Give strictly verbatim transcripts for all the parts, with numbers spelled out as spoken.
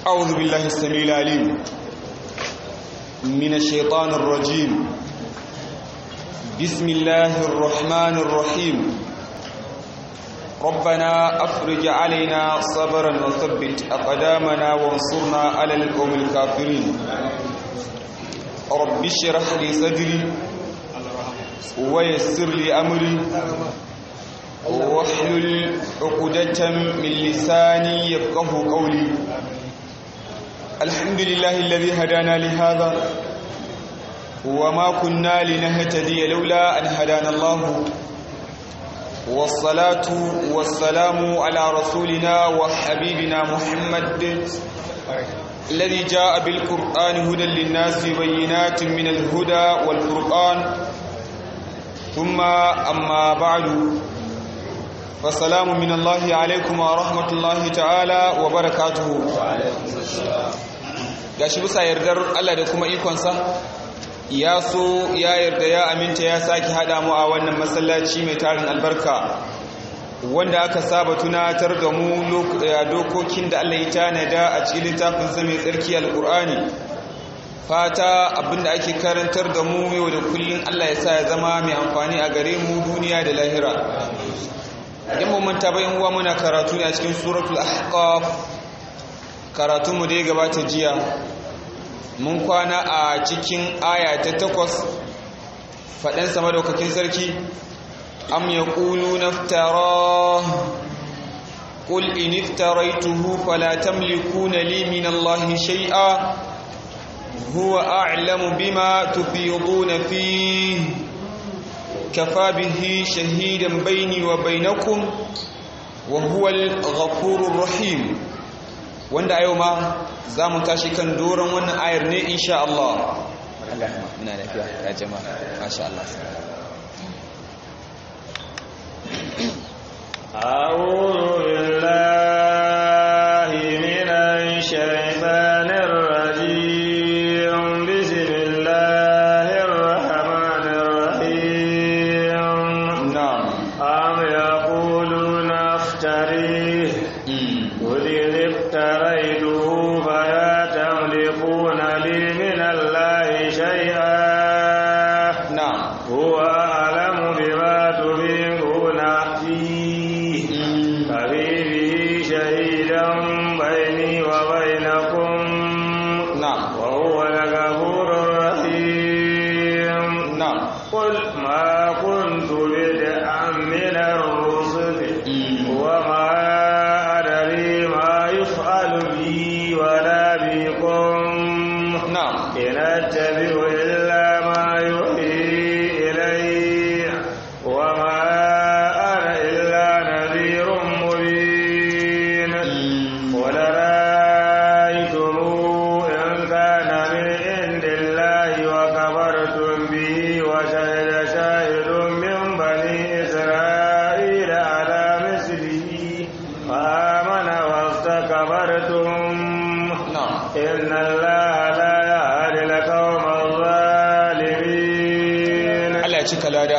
أعوذ بالله السميع العليم من الشيطان الرجيم. بسم الله الرحمن الرحيم. ربنا أفرج علينا صبرا وثبت أقدامنا وانصرنا على القوم الكافرين. رب اشرح لي صدري ويسر لي أمري واحلل عقدة من لساني يفقه قولي. الحمد لله الذي هدانا لهذا وما كنا لنهتدي لولا أن هدانا الله، والصلاة والسلام على رسولنا وحبيبنا محمد الذي جاء بالقرآن هدى للناس بينات من الهدى والفرقان. ثم أما بعد، فالسلام من الله عليكم ورحمة الله تعالى وبركاته. gashi bisa yardar Allah da kuma ikonsa ya so ya yarda ya aminta ya saki hada mu a wannan masallaci mai tarin albarka wanda aka saba tunatar da mu dokokin da Allah ya tanada a cikin littafin sa mai tsarki alqur'ani. Fata abinda ake karantar da mu yau da kullun Allah ya sa ya zama mai amfani a gare mu duniya da lahira. idan mun manta bayan uwa muna karatu ne a cikin suratul ahqaf. karatunmu da ya gabata jiya mun kwana a cikin aya ta takwas faɗan sama daukakin sarki am yaqulu naftara qul in iftaraituhu fala tamlikuna li min allahi shay'a huwa a'lamu bima tufiduna fihi kafa bihi shahidan bayni wa bainakum wa huwa al-ghafurur rahim. wanda a yau ma za mu tashi kan doron wannan ayar ne insha Allah. Allah muna lafiya ya jama'a masha Allah. A'udhu billahi minash shaitanir rajim. Bismillahir rahmanir rahim. Na'am. Am yaquluna iftari افتريته فلا تملكون لي من الله شيئا. نعم. هو أعلم بما تفيضون فيه كفي به شهيدا بيني وبينكم. نعم. وهو الغفور الرحيم. نعم. قل ما كنت بدعا من الرسل وما ولا بكم. نعم. إن أتبع إلا ما يوحي إلي وما أنا إلا نذير مبين. قل رأيتم إن كان من عند الله وكفرتم به وشهد شاهد من بني إسرائيل على مثله فآمن واستكبرتم إن الله لا يهدي القوم الظالمين. Allah ya cika lada.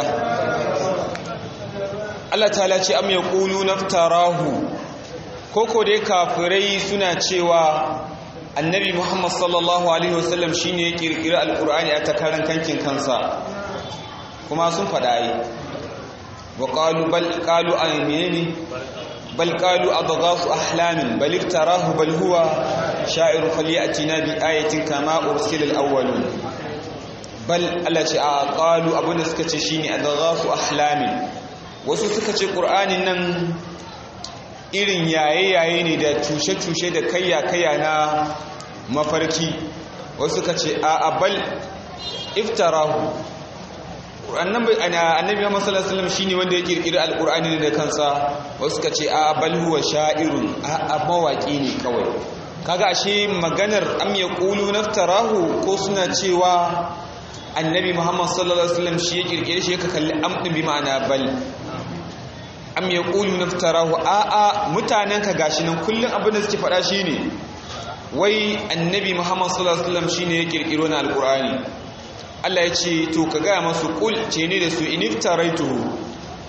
Allah ta'ala ce am yaqulu naftarahu, koko dai kafirai suna cewa annabi Muhammad sallallahu alaihi wasallam shine ya kirkiri alqur'ani a takaran kankin kansa, kuma sun fada yi wa qalu bal qalu aymini bal qalu adghasu ahlamin bal iftarahu bal huwa sha'irun falyatina bi ayatin kama ursila al-awwalun. bal Allah ce a qalu abunda suka ce shine adghasu ahlamin. wasu suka ce qur'anin nan irin yaye yaye ne da tushe tushe da kayya kayya na mafarki. wasu suka ce a bal iftarahu, annabi annabi Muhammad sallallahu alaihi wasallam shine wanda ya kirkiri alqur'ani da kansa. wasu suka ce a bal huwa sha'irun, a mawaki ne kawai. kaga ashe maganar am yaqulu naftarahu ko suna cewa annabi Muhammad sallallahu alaihi wasallam shi ya kirkire shi, ka kalli am din bi ma'ana bal. am yaqulu naftarahu, a a mutanen ka gashi nan kullun abin da suke faɗa shine wai annabi Muhammad sallallahu alaihi wasallam shine ya kirkiro na alqur'ani. Allah ya ce to ka gaya masu kul ce ne da su iniftaraitu,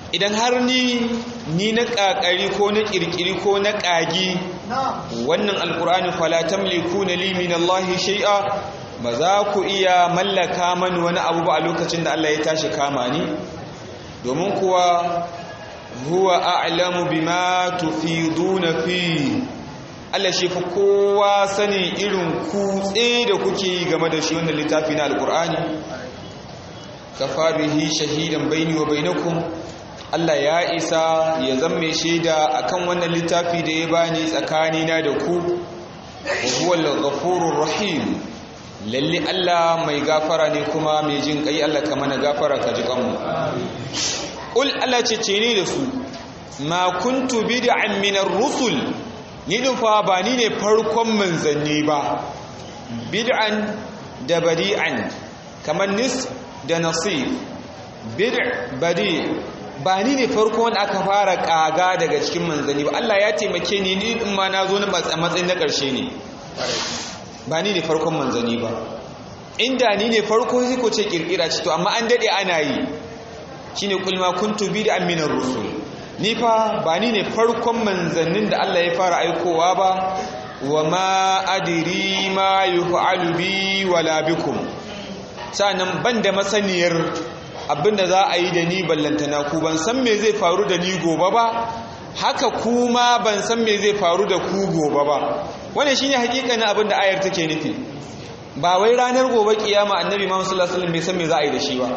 idan har ni ni na kakari ko na kirkiri ko na kagi wannan alqur'ani fala tamlikuna li min Allah shay'a ba za ku iya mallaka mani wani abu ba a lokacin da Allah ya tashi kama ni domin kuwa huwa a'lamu bima tufiduna fi Allah shi fa kowa sani irin kutse da kuke yi game da shi wannan littafi na alqur'ani kafa bihi shahidan baini wa bainakum Allah ya isa ya zamme shaida akan wannan littafi da ya bani tsakanina da ku wa huwal ghafurur rahim lalle Allah mai gafara ne kuma mai jin kai Allah ka mana gafara ka ji kanmu ul Allah ce ce ne da su ma kuntu bid'an min ar-rusul ni din fa ba ni ne farkon manzanni ba bid'an da badi'an kamar nis da nasib bid' badi' ba ni ne farko wanda aka fara kaga daga cikin manzanni ba Allah ya taimake ni ni din ma na zo na matsayin na ƙarshe ne ba ni ne farkon manzanni ba inda ni ne farko sai ko ce kirkira ce to amma an dade ana yi shine kul ma kuntu bid'an min ar-rusul ni fa ba ni ne farkon manzannin da Allah ya fara aikowa ba wa ma adri ma yuf'alu bi wala bikum sanan banda masaniyar abinda za a yi da ni ballantana ku ban san me zai faru da ni gobe ba haka kuma ban san me zai faru da ku gobe ba wannan shine hakikanin abinda ayar take nufi ba wai ranar gobe kiyama annabi Muhammad sallallahu alaihi wasallam bai san me za a yi da shi ba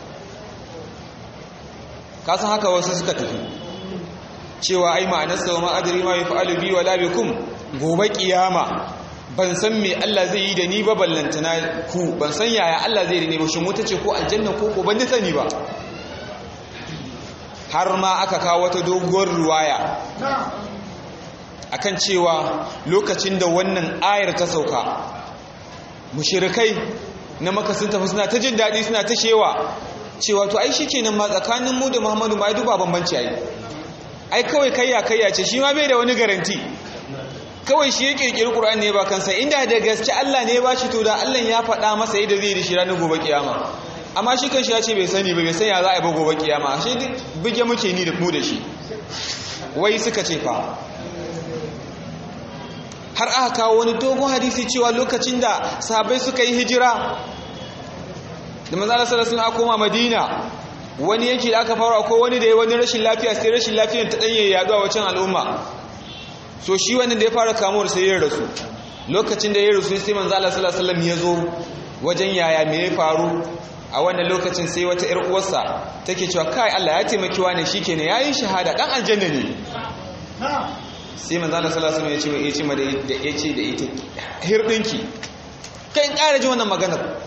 ka san haka wasu suka tafi cewa ai ma'anar sa ma adri ma yaf'alu bi wala bikum gobe kiyama ban san me Allah zai yi da ni ba ballantana ku ban san yaya Allah zai yi da ni ba shin wuta ce ko aljanna ko ko ban sani ba har ma aka kawo wata doguwar ruwaya akan cewa lokacin da wannan ayar ta sauka mushrikai na Makka sun tafi suna ta jin dadi suna ta shewa cewa to ai shikenan ma tsakanin mu da Muhammadu ma duba bambanci ai ai kawai kayya kayya ce shi ma bai da wani garanti kawai shi ya kirkiri Qur'ani ne ba kansa inda da gaske Allah ne ba shi to da Allah ya faɗa masa yadda zai rishi ranar gobe kiyama amma shi kanshi ya ce bai sani ba bai san ya za a yi ba gobe kiyama shi duk buge muke ni da mu da shi wai suka ce fa har aka kawo wani dogon hadisi cewa lokacin da sahabbai suka yi hijira da manzo Allah sallallahu alaihi wasallam koma Madina wani yake da aka fara ko wani da ya wani rashin lafiya sai rashin lafiyar ta danye yaduwa wacin al'umma so shi wannan da ya fara kamuwar sai ya rasu lokacin da ya rasu sai manzo Allah sallallahu alaihi wasallam ya zo wajen yaya me ya faru a wannan lokacin sai wata ƴar uwarsa take cewa kai Allah ya taimaki wani shikenan yayin shahada dan aljanna ne sai manzo Allah sallallahu alaihi wasallam ya ce ma da yace da ita hirdinki kai in ƙara ji wannan maganar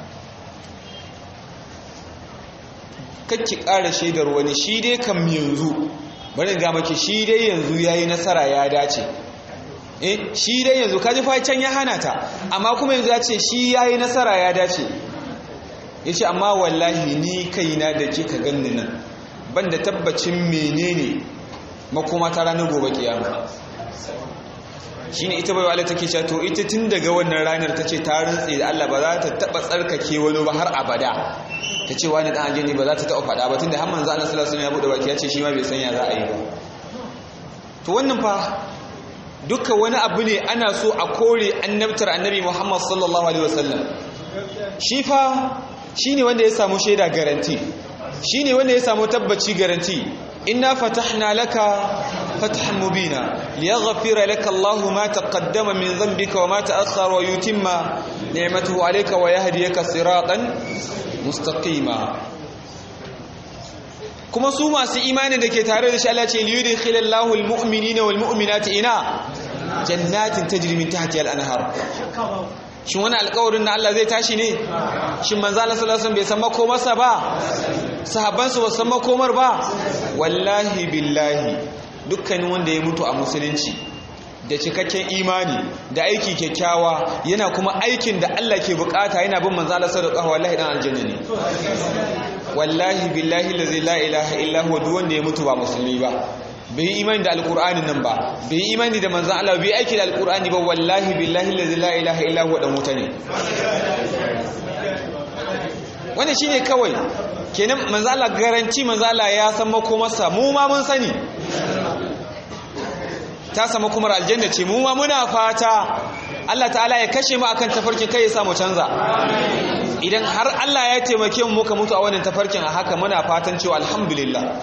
kake ƙara shaidar wani shi dai kam yanzu bari ga maki shi dai yanzu yayi nasara ya dace eh shi dai yanzu kaji fa can ya hana ta amma kuma yanzu ya ce shi yayi nasara ya dace yace amma wallahi ni kaina da kika ganni nan banda tabbacin menene makoma ta ranar gobe kiyama shine ita bai Allah take cewa to ita tun daga wannan ranar tace ta rantse da Allah ba za ta taba tsarkake wani ba har abada tace wani dan aljanni ba za ta taba fada ba tunda har manzo Allah sallallahu alaihi wasallam ya bude baki ya ce shi ma bai san ya za a yi ba to wannan fa duka wani abu ne ana so a kore annabtar annabi Muhammad sallallahu alaihi wasallam shi fa shine wanda ya samu shaida garanti shine wanda ya samu tabbaci garanti inna fatahna laka fathan mubina liyaghfira laka Allahu ma taqaddama min dhanbika wa ma ta'akhkhara wa yutimma ni'matahu alayka wa yahdiyaka siratan mustaqima kuma su masu imani da ke tare da shi Allah ce liyudkhilallahu almu'minina walmu'minati ina jannatin tajri min tahtiha al-anhar shin wani alƙawarin na Allah zai tashi ne shin manzo Allah sallallahu alaihi wasallam bai san makomarsa ba sahabban su ba san makomar ba wallahi billahi dukkanin wanda ya mutu a musulunci da cikakken imani da aiki kyakkyawa yana kuma aikin da Allah ke bukata yana bin manzo Allah sallallahu alaihi wasallam wallahi dan aljanna ne wallahi billahi la ilaha illa huwa duk wanda ya mutu ba musulmi ba bai yi imani da alkur'ani nan ba bai yi imani da manzan Allah bai aiki da alkur'ani ba wallahi billahi la ilaha illa huwa dan wuta ne wannan shine kawai kenan manzo Allah garanti manzo Allah ya san makomarsa mu ma mun sani ta samu kuma aljanna ce mu ma muna fata Allah ta'ala ya kashe mu akan tafarkin kai ya samu canza idan har Allah ya taimake mu muka mutu a wannan tafarkin a haka muna fatan cewa alhamdulillah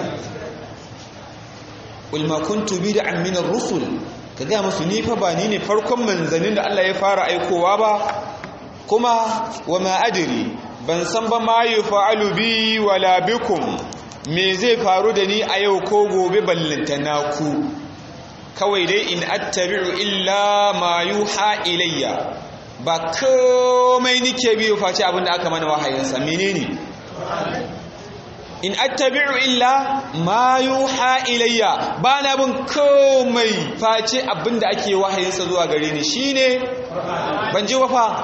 qul ma kuntu bid'an min ar-rusul kaga musu ni fa ba ni ne farkon manzanin da Allah ya fara aikowa ba kuma wama adri ban san ba ma yufa'alu bi wala bikum me zai faru da ni a yau ko gobe ballantana ku kawai dai in attabi'u illa ma yuha ilayya ba komai nike biyo face abinda aka mana wahayinsa menene in attabi'u illa ma yuha ilayya ba na bin komai face abinda ake wahayinsa zuwa gare ni shine ban ji wafa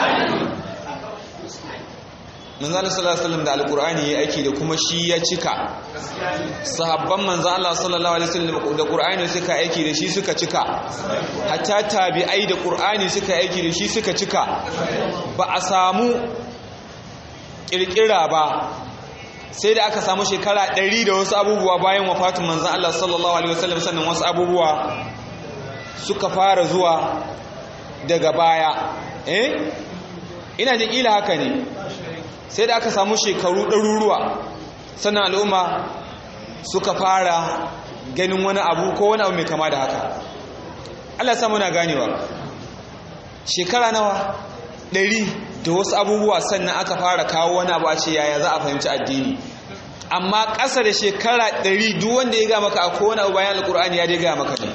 manzo Allah sallallahu alaihi wasallam da alqur'ani yayi aiki da kuma shi ya cika sahabban manzo Allah sallallahu alaihi wasallam da qur'ani suka aiki da shi suka cika hatta tabi'ai da qur'ani suka aiki da shi suka cika ba a samu kirkira ba sai da aka samu shekara ɗari da wasu abubuwa bayan wafatun manzo Allah sallallahu alaihi wasallam sannan wasu abubuwa suka fara zuwa daga baya eh ina da kila haka ne sai da aka samu shekaru ɗaruruwa sannan al'umma suka fara ganin wani abu ko wani abu mai kama da haka Allah samu na ganewa shekara nawa ɗari da wasu abubuwa sannan aka fara kawo wani abu a ce yaya za a fahimci addini amma ƙasa da shekara ɗari duk wanda ya ga maka akwai wani abu bayan alƙur'ani ya dai ga maka ne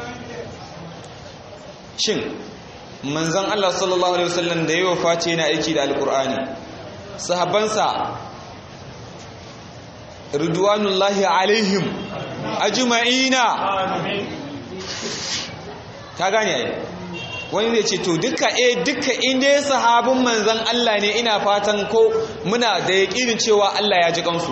shin manzon Allah sallallahu alaihi wasallam da yawa face yana aiki da alƙur'ani sahabbansa ridwanullahi alaihim ajma'ina ka gane ai wani zai ce to duka eh duka inda sahabin manzon Allah ne ina fatan ko muna da yakinin cewa Allah ya ji kansu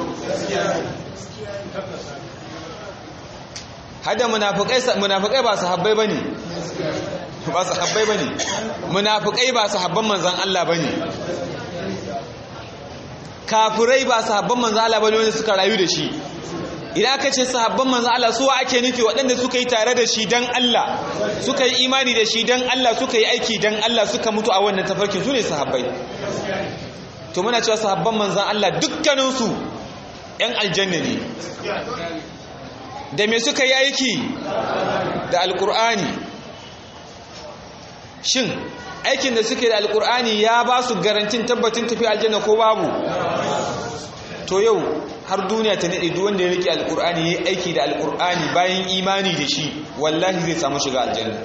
hada munafikai munafikai ba sahabbai bane ba sahabbai bane munafikai ba sahabban manzon Allah bane kafirai ba sahabban manzo Allah bane wanda suka rayu da shi idan aka ce sahabban manzo Allah su ake nufi waɗanda suka yi tare da shi dan Allah suka yi imani da shi dan Allah suka yi aiki dan Allah suka mutu a wannan tafarkin su ne sahabbai to muna cewa sahabban manzo Allah dukkanin su ƴan aljanna ne da me suka yi aiki da alqur'ani shin aikin da suke da alkur'ani ya ba su garantin tabbatin tafi aljanna ko babu to yau har duniya ta nade duk wanda ya rike alkur'ani yayi aiki da alkur'ani bayan imani da shi wallahi zai samu shiga aljanna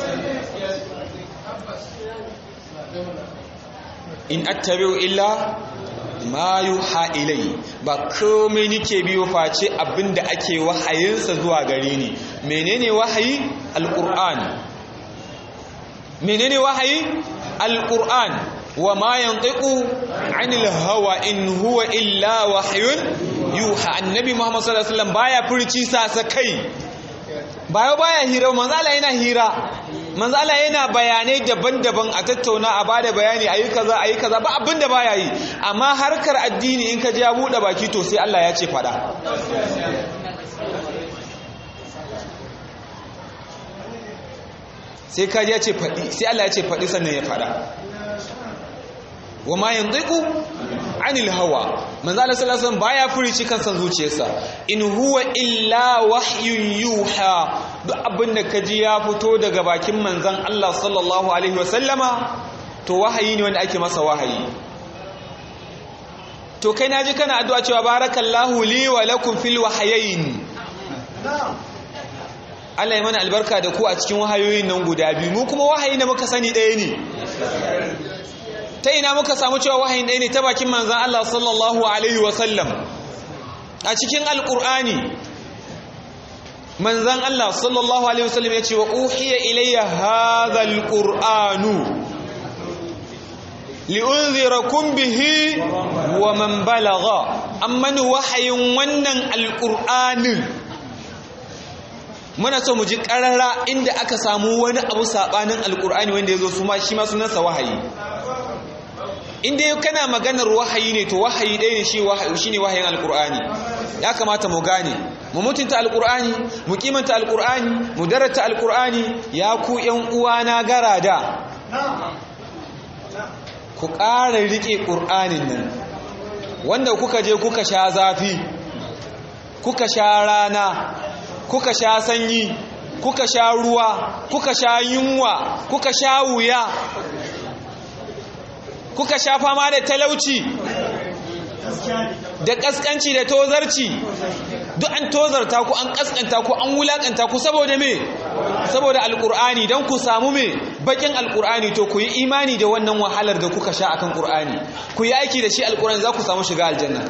in attabi'u illa ma yuha ilai ba komai nike biyo face abinda ake wahayinsa zuwa gare ni menene wahayi alkur'ani menene wahayi alquran wa ma yantiqu anil hawa in huwa illa wahyun yuha annabi muhammad sallallahu alaihi wasallam baya furci sasa kai baya baya hira manzo Allah yana hira manzo Allah yana bayanai daban-daban a tattauna a bada bayani ayi kaza ayi kaza ba abinda baya yi amma harkar addini in ka ji ya bude baki to sai Allah ya ce fada sai kaji ya ce faɗi sai Allah ya ce faɗi sannan ya faɗa wa ma yanziqu anil hawa manzo Allah sallallahu alaihi wasallam baya furici kan san zuciyarsa in huwa illa wahyun yuha duk abinda kaji ya fito daga bakin manzon Allah sallallahu alaihi wasallama to wahayi ne wanda ake masa wahayi to kai naji kana addu'a cewa barakallahu li wa lakum fil wahyayn Allah ya mana albarka da ku a cikin wahayoyin nan guda biyu mu kuma wahayi da muka sani ɗaya ne ta ina muka samu cewa wahayin ɗaya ne ta bakin manzan Allah sallallahu alaihi wasallam a cikin alƙur'ani manzan Allah sallallahu alaihi wasallam ya ce wa uhiya ilayya hadha alqur'anu li'unzirakum bihi wa man balagha amman wahayin wannan alqur'anin muna so mu ji karara inda aka samu wani abu sabanin alqur'ani wanda yazo su ma shi ma sunansa wahayi inda kana maganar wahayi ne to wahayi ɗaya ne shi ne wahayin alkur'ani. Ya kamata mu gane mu mutunta alkur'ani, mu kimanta alkur'ani, mu darata alkur'ani. Ya ku ƴan uwana garada, ku ƙara riƙe ƙur'anin nan. Wanda kuka je kuka sha zafi, kuka sha rana, kuka sha sanyi, kuka sha ruwa, kuka sha yunwa, kuka sha wuya, kuka sha fama da talauci da kaskanci da tozarci, duk an tozarta ku, an kaskanta ku, an wulakanta ku saboda me? Saboda alkur'ani. don ku samu me? Bakin alkur'ani. To ku yi imani da wannan wahalar da kuka sha akan qur'ani, ku yi aiki da shi alkur'ani, za ku samu shiga aljanna.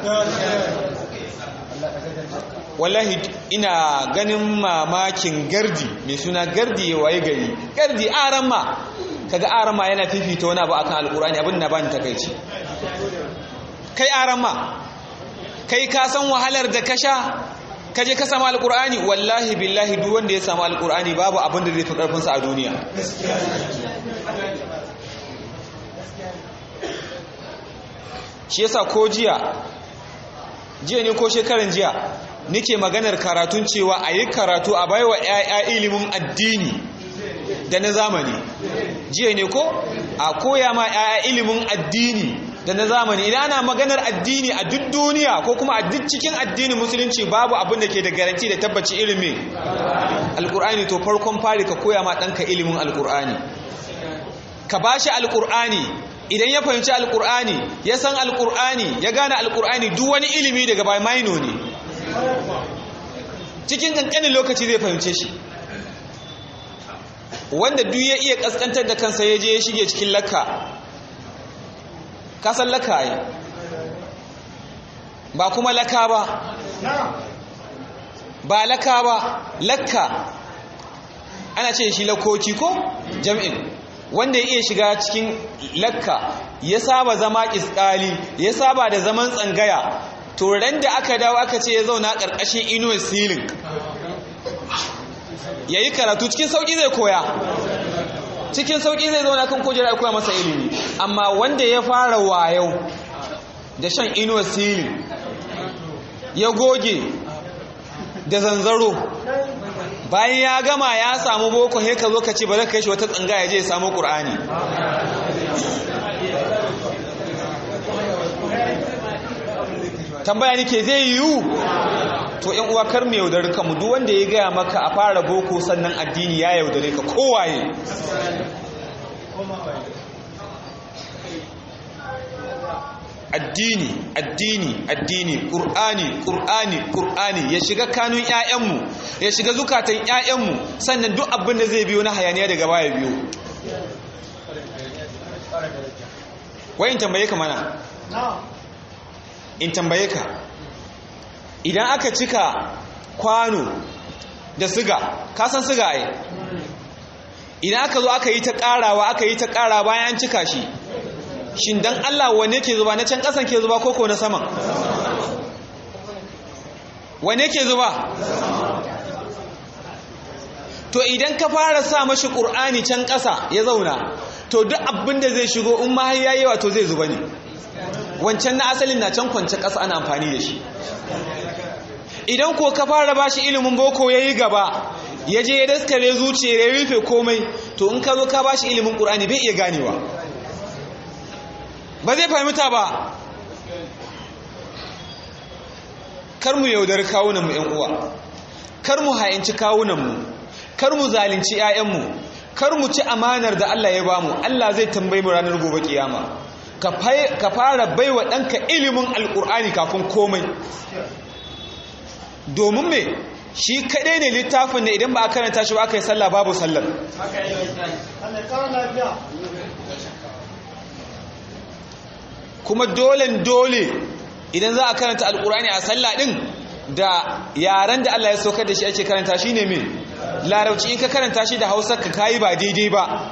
Wallahi ina ganin mamakin gardi mai suna gardi ya waye gari. Gardi aramma, kaga aramma yana fifita wani abu akan alkur'ani, abin na bani takeici. Kai aramma, kai ka san wahalar da ka sha kaje ka samu alkur'ani. Wallahi billahi duk wanda ya samu alkur'ani babu abin da zai fi karfin sa a duniya. Shi yasa ko jiya jiya ne ko shekaran jiya nake maganar karatun cewa a yi karatu a baiwa ƴaƴa ilimin addini da na zamani. Jiya ne ko a koya ma ƴaƴa ilimin addini da na zamani. Idan ana maganar addini a duk duniya ko kuma a duk cikin addinin musulunci babu abin da ke da garanti da tabbaci ilimi alkur'ani. To farkon fari ka koya ma ɗanka ilimin alkur'ani, ka bashi alkur'ani. Idan ya fahimci alkur'ani, ya san alkur'ani, ya gane alkur'ani, duk wani ilimi daga bai maino ne, cikin kankanin lokaci zai fahimce shi. Wanda duk ya iya kaskantar da kansa ya je ya shige cikin lakka, kasan laka yi ba kuma laka ba, ba laka ba, lakka ana ce shi lakoki ko jam'in. Wanda ya iya shiga cikin lakka, ya saba zama iskali, ya saba da zaman tsangaya, to ran da aka dawo aka ce ya zauna ƙarƙashin inuwar silin ya yi karatu, cikin sauƙi zai koya, cikin sauƙi zai zauna kan kujera ya koya masa ilimi. Amma wanda ya fara wayau da shan inuwar silin, ya goge da zanzaro, bayan ya gama ya samu boko, he ka zo ka ce bari ka kai shi wata tsanga ya je ya samu ƙur'ani. Tambaya nake zai yiwu? To ƴan uwa kar mu yaudari kanmu. Duk wanda ya gaya maka a fara boko sannan addini, ya yaudare ka kowaye. Addini, addini, addini, ƙur'ani, ƙur'ani, ƙur'ani ya shiga kanun ƴaƴanmu, ya shiga zukatan ƴaƴanmu, sannan duk abin da zai biyo na hayaniya daga baya biyo. Wai in tambaye ka mana? In tambaye ka, idan aka cika kwano da siga, ka san siga ai? Idan aka zo aka yi ta ƙarawa, aka yi ta ƙara bayan an cika shi, shin dan Allah wane ke zuba, na can ƙasan ke zuba koko na saman? Wane ke zuba? To idan ka fara sa mashi ƙur'ani can ƙasa ya zauna, to duk abin da zai shigo in ma ya yi wato zai zuba ne. Wancan na asalin na can kwance ƙasa ana amfani da shi. Idan ko ka fara bashi ilimin boko ya yi gaba, ya je ya daskare zuciya ya rufe komai, to in ka zo ka bashi ilimin ƙur'ani bai iya ganewa, ba zai fahimta ba. Kar mu yaudari kawunanmu ƴan uwa, kar mu ha'inci kawunanmu, kar mu zalunci ƴaƴanmu, kar mu ci amanar da Allah ya bamu. Allah zai tambaye mu ranar gobe kiyama. Ka fara baiwa ɗanka ilimin alƙur'ani kafin komai. Domin me? Shi kaɗai ne littafin da idan ba a karanta shi ba aka yi sallah babu sallar. Kuma dole dole idan za a karanta alƙur'ani a sallah ɗin, da yaren da Allah ya saukar da shi ake karanta shi ne me? Larabci. In ka karanta shi da Hausa ka kayi ba daidai ba.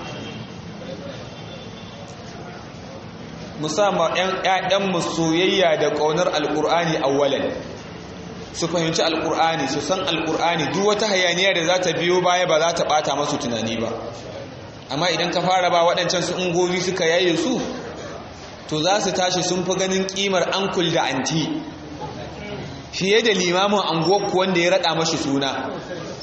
Musamman ‘ya'yanmu soyayya da ƙaunar alƙur'ani awwalan, su fahimci alƙur'ani, su san alƙur'ani, duk wata hayaniya da za ta biyo baya ba za ta ɓata masu tunani ba. Amma idan ka fara ba waɗancan su ungozi suka yaye su, to za su tashi sun fi ganin kimar ankul da anti fiye da limamin anguwarku wanda ya rada mashi suna.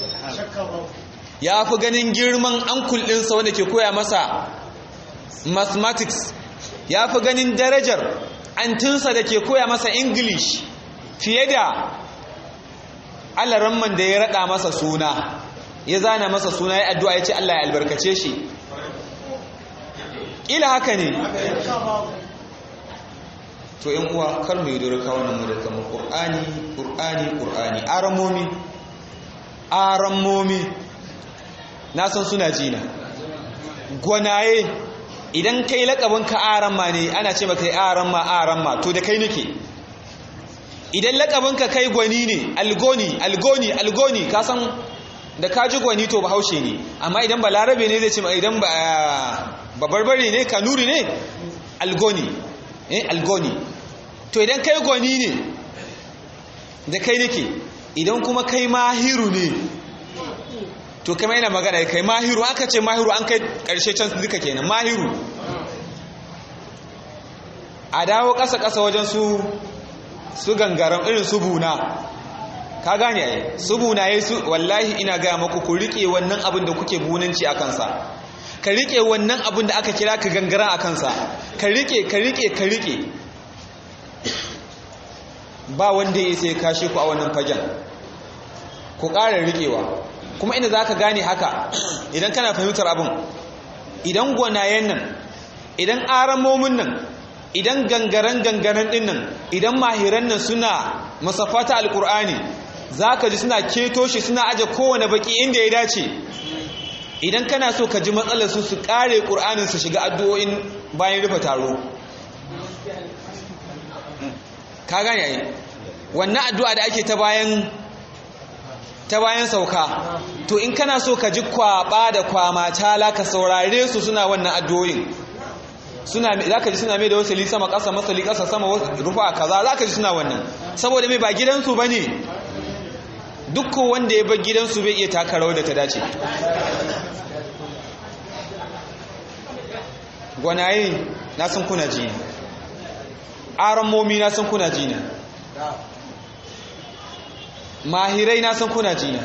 Ya fi ganin girman ankul ɗinsa wanda ke koya masa mathematics, ya fi ganin darajar antinsa da ke koya masa English fiye da alaramman da ya rada masa suna, ya zana masa suna, ya addu'a ya ce Allah ya albarkace shi. Ila haka ne. To ‘yan uwa, kar mu yi durka wannan mu da kama ƙur'ani ƙur'ani ƙur'ani aramomi aramomi na san suna jina. Gwanaye, idan kai laƙabin ka aramma ne ana ce maka aramma aramma, to da kai nake. Idan laƙabin ka kai gwani ne, algoni algoni algoni, ka san da ka ji gwani to bahaushe ne. Amma idan ba larabe ne zai ce, idan ba barbare ne, kanuri ne, algoni eh algoni. To idan kai gwani ne da kai nake. Idan kuma kai mahiru ne to kai mai na magana kai mahiru, aka ce mahiru an kai karshe can duka kenan mahiru. A dawo ƙasa ƙasa wajen su su gangaran irin su buna, ka gane ai su buna yayi su, wallahi ina ga maku ku rike wannan abin da kuke bunanci a kansa, ka rike wannan abin da aka kira ka gangara a kansa, ka rike ka rike ka rike. Ba wanda ya sai kashe ku a wannan fagen, ku ƙara rikewa. Kuma inda za ka gane haka idan kana fahimtar abin, idan gwanayen nan, idan aramomin nan, idan gangaren gangaren din nan, idan mahiran nan suna masafata alkur'ani, za ka ji suna keto shi, suna aje kowane baki inda ya dace. Idan kana so ka ji matsalar su su kare ƙur'anin su shiga addu'o'in bayan rufe taro, ka gane ai wannan addu'a da ake ta bayan ta bayan sauka. To in kana so ka ji kwaba da kwama tala, ka saurare su suna wannan addu'o'in, suna zaka ji suna mai da wasali sama ƙasa, masali ƙasa sama, rufa kaza, zaka ji suna wannan. Saboda mai ba gidansu bane, duk wanda ya bar gidansu bai iya taka rawar da ta dace. Gwanaye na san kuna ji, aramomi na san kuna ji na, mahirai na san kuna ji na.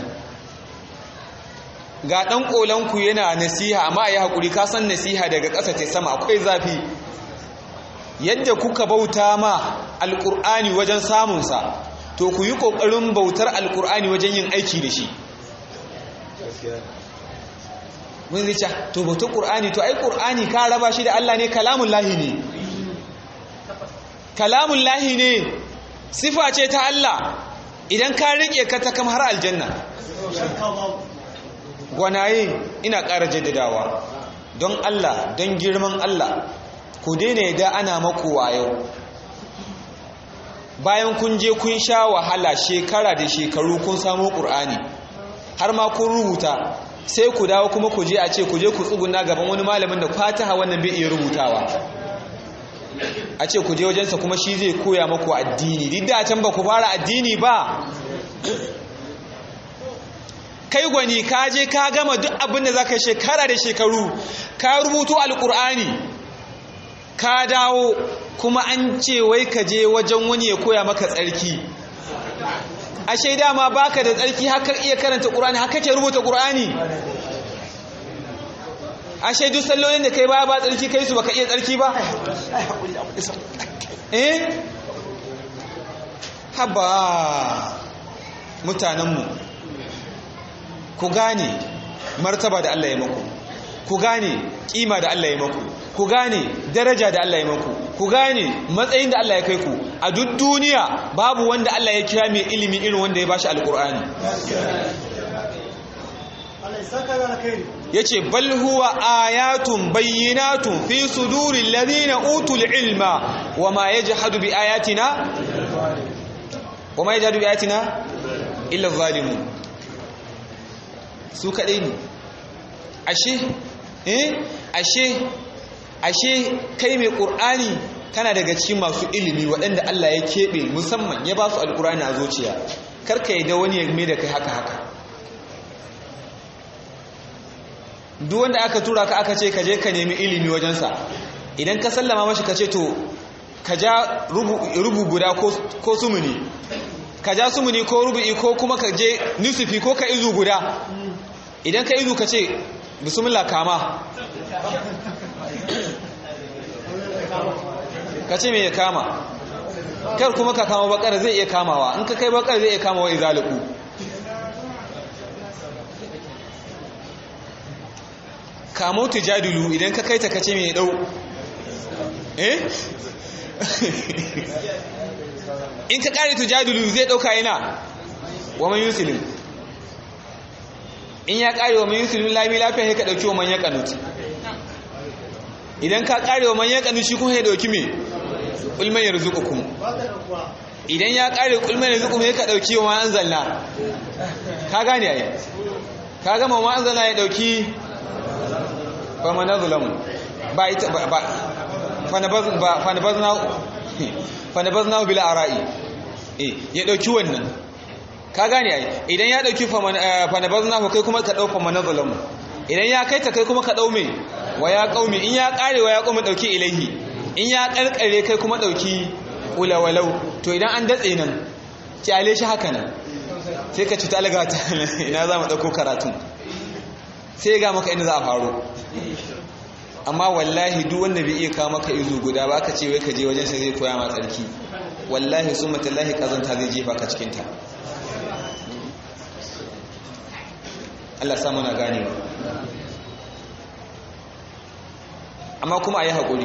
Ga ɗan ƙolanku yana nasiha, amma a yi haƙuri, ka san nasiha daga ƙasa ta sama akwai zafi. Yadda kuka bauta ma alƙur'ani wajen samunsa, to ku yi ƙoƙarin bautar alƙur'ani wajen yin aiki da shi. Mun zai ce, to bautar ƙur'ani, to ai ƙur'ani ka raba shi da Allah ne, kalamun lahi ne. Kalamun lahi ne, sifa ce ta Allah, idan ka riƙe ka ta kam har aljanna. Gwanaye, ina ƙara jaddadawa, don Allah, don girman Allah, ku daina yadda ana maku wayo. Bayan kun je kun sha wahala shekara da shekaru kun samu ƙur'ani, har ma kun rubuta, sai ku dawo kuma ku je a ce ku je ku tsuguna gaban wani malamin da fataha wannan bai iya rubutawa, a ce ku je wajensa kuma shi zai koya maku addini. Duk da can ba ku fara addini ba. Kai gwani, ka je ka gama duk abin da za ka shekara da shekaru, ka rubutu alƙur'ani, ka dawo kuma an ce wai ka je wajen wani ya koya maka tsarki. Ashe dama baka da tsarki haka iya karanta ƙur'ani, haka ke rubuta ƙur'ani. Ashe duk sallolin da kai ba ba tsarki kai su baka iya tsarki ba. Eh? Haba mutanenmu, ku gane martaba da Allah ya maku, ku gane kima da Allah ya maku, ku gane daraja da Allah ya maku, ku gane matsayin da Allah ya kai ku. A duk duniya babu wanda Allah ya kira mai ilimi irin wanda ya bashi alkur'ani. Yace bal huwa ayatun bayyinatun fi suduril ladina utul ilma wama yajhadu bi ayatina wama yajhadu bi ayatina illa zalimun. Su kadai ne. Ashe eh ashe ashe kai mai ƙur'ani kana daga cikin masu ilimi waɗanda Allah ya keɓe musamman ya ba su alƙur'ani a zuciya. Karka yi da wani ya mai da kai haka haka. Duk wanda aka tura ka aka ce ka je ka nemi ilimi wajensa, idan ka sallama mashi ka ce to ka ja rubu guda ko sumuni ka ja sumuni ko rubu'i ko kuma ka je nusufi ko ka izu guda idan ka izu ka ce bismillah kama ka ce me ya kama kar kuma ka kama bakar zai iya kamawa in ka kai bakar zai iya kamawa izaliku kamo tujadilu idan ka kai ta kace me ya dau eh in ka kare tujadilu zai dauka yana wa man yuslim in ya kare wa man yuslim lami lafiya sai ka dauki wa man ya kanuti idan ka kare wa man ya kanuti shi kuma ya dauki me ulman yarzuqukum idan ya kare ulman yarzuqukum sai ka dauki wa man anzalna ka gane ai ka ga man anzalna ya dauki fa manazlamu ba ita ba fanabaz ba fanabazna fanabazna bil ara'i eh ya dauki wannan ka gane ai idan ya dauki fanabazna ko kai kuma ka dauka manazlamu idan ya kai ta kai kuma ka dau me wa ya qaumi in ya kare wa ya qaumi dauki ilahi in ya karkare kai kuma dauki ulawalau to idan an datse nan kyale shi haka nan sai ka ci talaga ta ina za mu dauko karatu sai ga maka inda za a faro amma wallahi duk wanda bai iya kawo maka izu guda ba aka ce wai ka je wajen sai zai koya ma tsarki wallahi summa tallahi kazanta zai jefa ka cikin ta Allah sa muna ganewa amma kuma ayi hakuri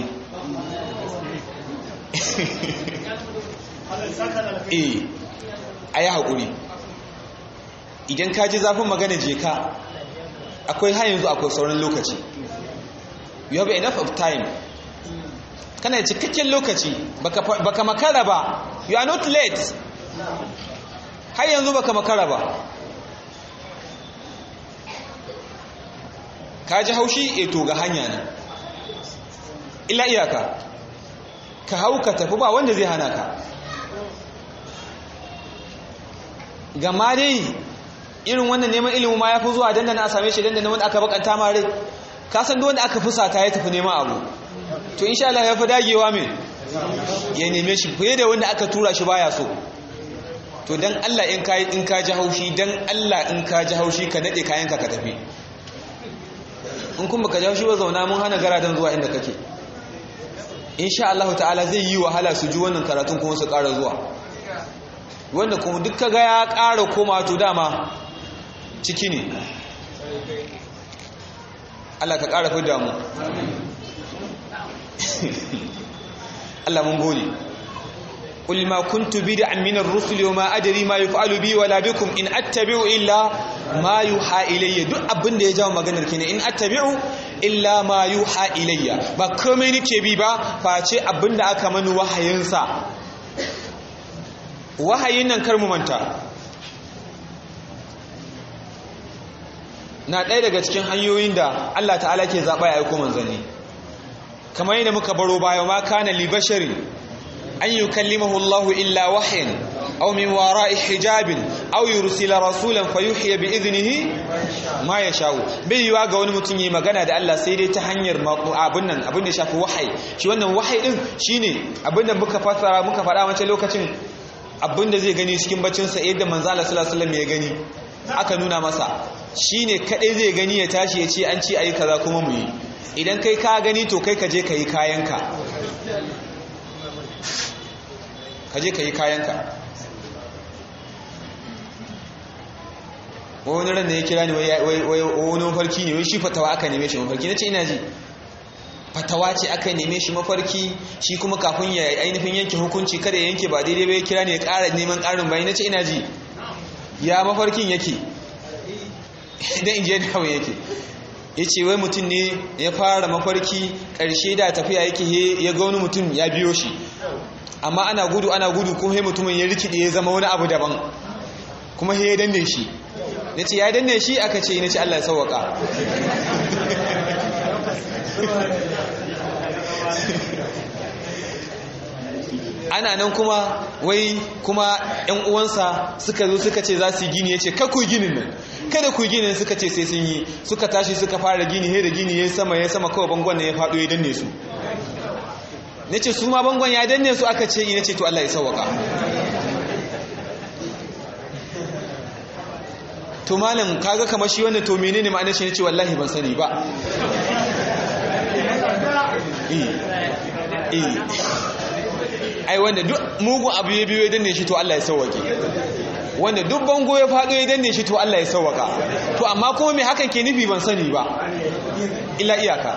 eh ayi hakuri idan ka ji zafin magana je ka akwai har yanzu akwai sauran lokaci you have enough of time kana cikakken lokaci baka baka makara ba you are not late har yanzu baka makara ba ka ji haushi e to ga hanya nan illa iyaka ka hau ka tafi ba wanda zai hana ka gama dai irin wannan neman ilimi ma ya fi zuwa dandana a same shi dandana wanda aka bakanta mare ka san duk wanda aka fusata ya tafi neman abu to insha Allah ya fi dagewa me ya neme shi fiye da wanda aka tura shi baya so to dan Allah in ka in ka ji haushi dan Allah in ka ji haushi ka nade kayanka ka tafi in kun baka ji haushi ba zauna mun hana garadan zuwa inda kake insha Allah ta'ala zai yi wahala su ji wannan karatun kuma su ƙara zuwa wanda kuma duk kaga ya ƙara koma to dama ciki ne Allah ka ƙara fida mu Allah mun gode qul ma kuntu bid'an min ar-rusuli wa ma adri ma yuf'alu bi wala bikum in attabi'u illa ma yuha ilayya duk abin da ya jawo maganar kine in attabi'u illa ma yuha ilayya ba komai nake bi ba face abin da aka mani wahayin sa wahayin nan kar mu manta na ɗaya daga cikin hanyoyin da Allah ta'ala ke zaɓa ya aiko manzanni kamar yadda muka baro baya ma kana li basharin an yukallimahu Allahu illa wahyin aw min wara'i hijabin aw yursila rasulan fayuhya bi idnihi ma yasha'u bai yiwa ga wani mutum yayi magana da Allah sai dai ta hanyar abun nan abin da shafi wahayi shi wannan wahayi din shine abin da muka fassara muka faɗa mace lokacin abin da zai gani cikin baccin sa yadda manzo Allah sallallahu alaihi wasallam ya gani aka nuna masa shine kadai zai gani ya tashi ya ce an ci ayi kaza kuma mu yi idan kai ka gani to kai ka je ka yi kayanka ka je ka yi kayanka wani ran da ya kira ni wani mafarki ne wai shi fatawa aka neme shi mafarki na ce ina ji fatawa ce aka neme shi mafarki shi kuma kafin ya ainihin yanke hukunci kada ya yanke ba daidai ba ya kira ne ya ƙara neman ƙarin bayan na ce ina ji ya mafarkin yake don inje da kawai yake ya ce wai mutum ne ya fara mafarki ƙarshe da tafiya yake ya ga wani mutum ya biyo shi amma ana gudu ana gudu kuma he mutumin ya rikide ya zama wani abu daban kuma he ya danne shi na ce ya danne shi aka ce na ce Allah ya sauwaka ana nan kuma wai kuma ‘yan uwansa suka zo suka ce za su yi gini ya ce kakku ginin nan kada ku ginin suka ce sai sun yi suka tashi suka fara gini he da gini ya sama ya sama kawai bangon nan ya faɗo ya danne su nace su ma bangon ya danne su aka ce ina ce to Allah ya sauwaka to malam kaga kamar shi wannan to menene ma'anar shi nace wallahi ban sani ba eh eh ai wanda duk mugun abu ya biyo ya danne shi to Allah ya sauwake wanda duk bango ya faɗo ya danne shi to Allah ya sauwaka to amma kuma me hakan ke nufi ban sani ba illa iyaka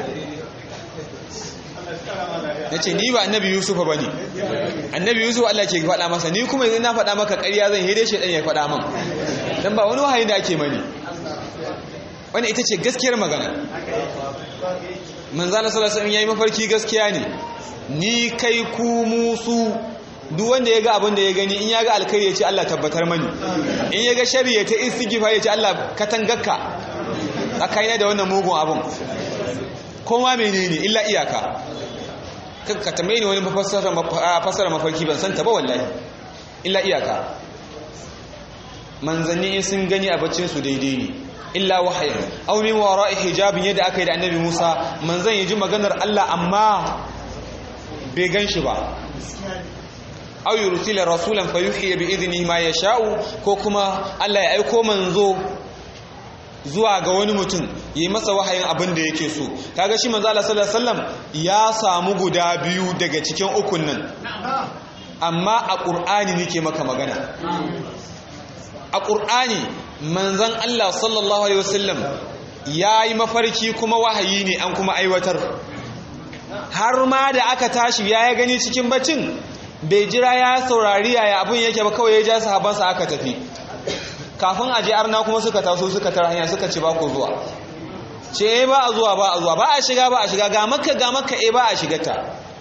nace ni ba annabi Yusuf bane annabi Yusuf Allah ke faɗa masa ni kuma idan na faɗa maka ƙarya zan hede shi dan ya faɗa min dan ba wani wahayi da ake mani wannan ita ce gaskiyar magana manzo Allah sallallahu alaihi wasallam yayi mafarki gaskiya ne ni kai ku musu duk wanda ya ga abin da ya gani in ya ga alkhairi ya ce Allah tabbatar mani in ya ga shari ya ta istighfar ya ce Allah katangarka tsakaina da wannan mugun abin koma menene illa iyaka ka tambaye ni wani fasara mafarki ban santa ba wallahi illa iyaka manzanni in sun gani a baccin su daidai ne illa wahayi aw min wara'i hijabin yadda aka yi da annabi Musa manzan ya ji maganar Allah amma bai gan shi ba aw yursila rasulan fayuhi bi idnihi ma yasha'u ko kuma Allah ya aiko manzo zuwa ga wani mutum yi masa wahayin abin da yake so kaga shi manzo Allah sallallahu alaihi wasallam ya samu guda biyu daga cikin ukun nan amma a Qur'ani nake maka magana a Qur'ani manzon Allah sallallahu alaihi wasallam yayi mafarki kuma wahayi ne an kuma aiwatar har ma da aka tashi ya gani cikin baccin bai jira ya saurari yaya abin yake ba kawai ya ja sahabansa aka tafi kafin a je arna kuma suka taso suka tara hanya suka ce ba ku zuwa ce ba a zuwa ba a zuwa ba a shiga ba a shiga ga makka ga makka eh ba a shiga ta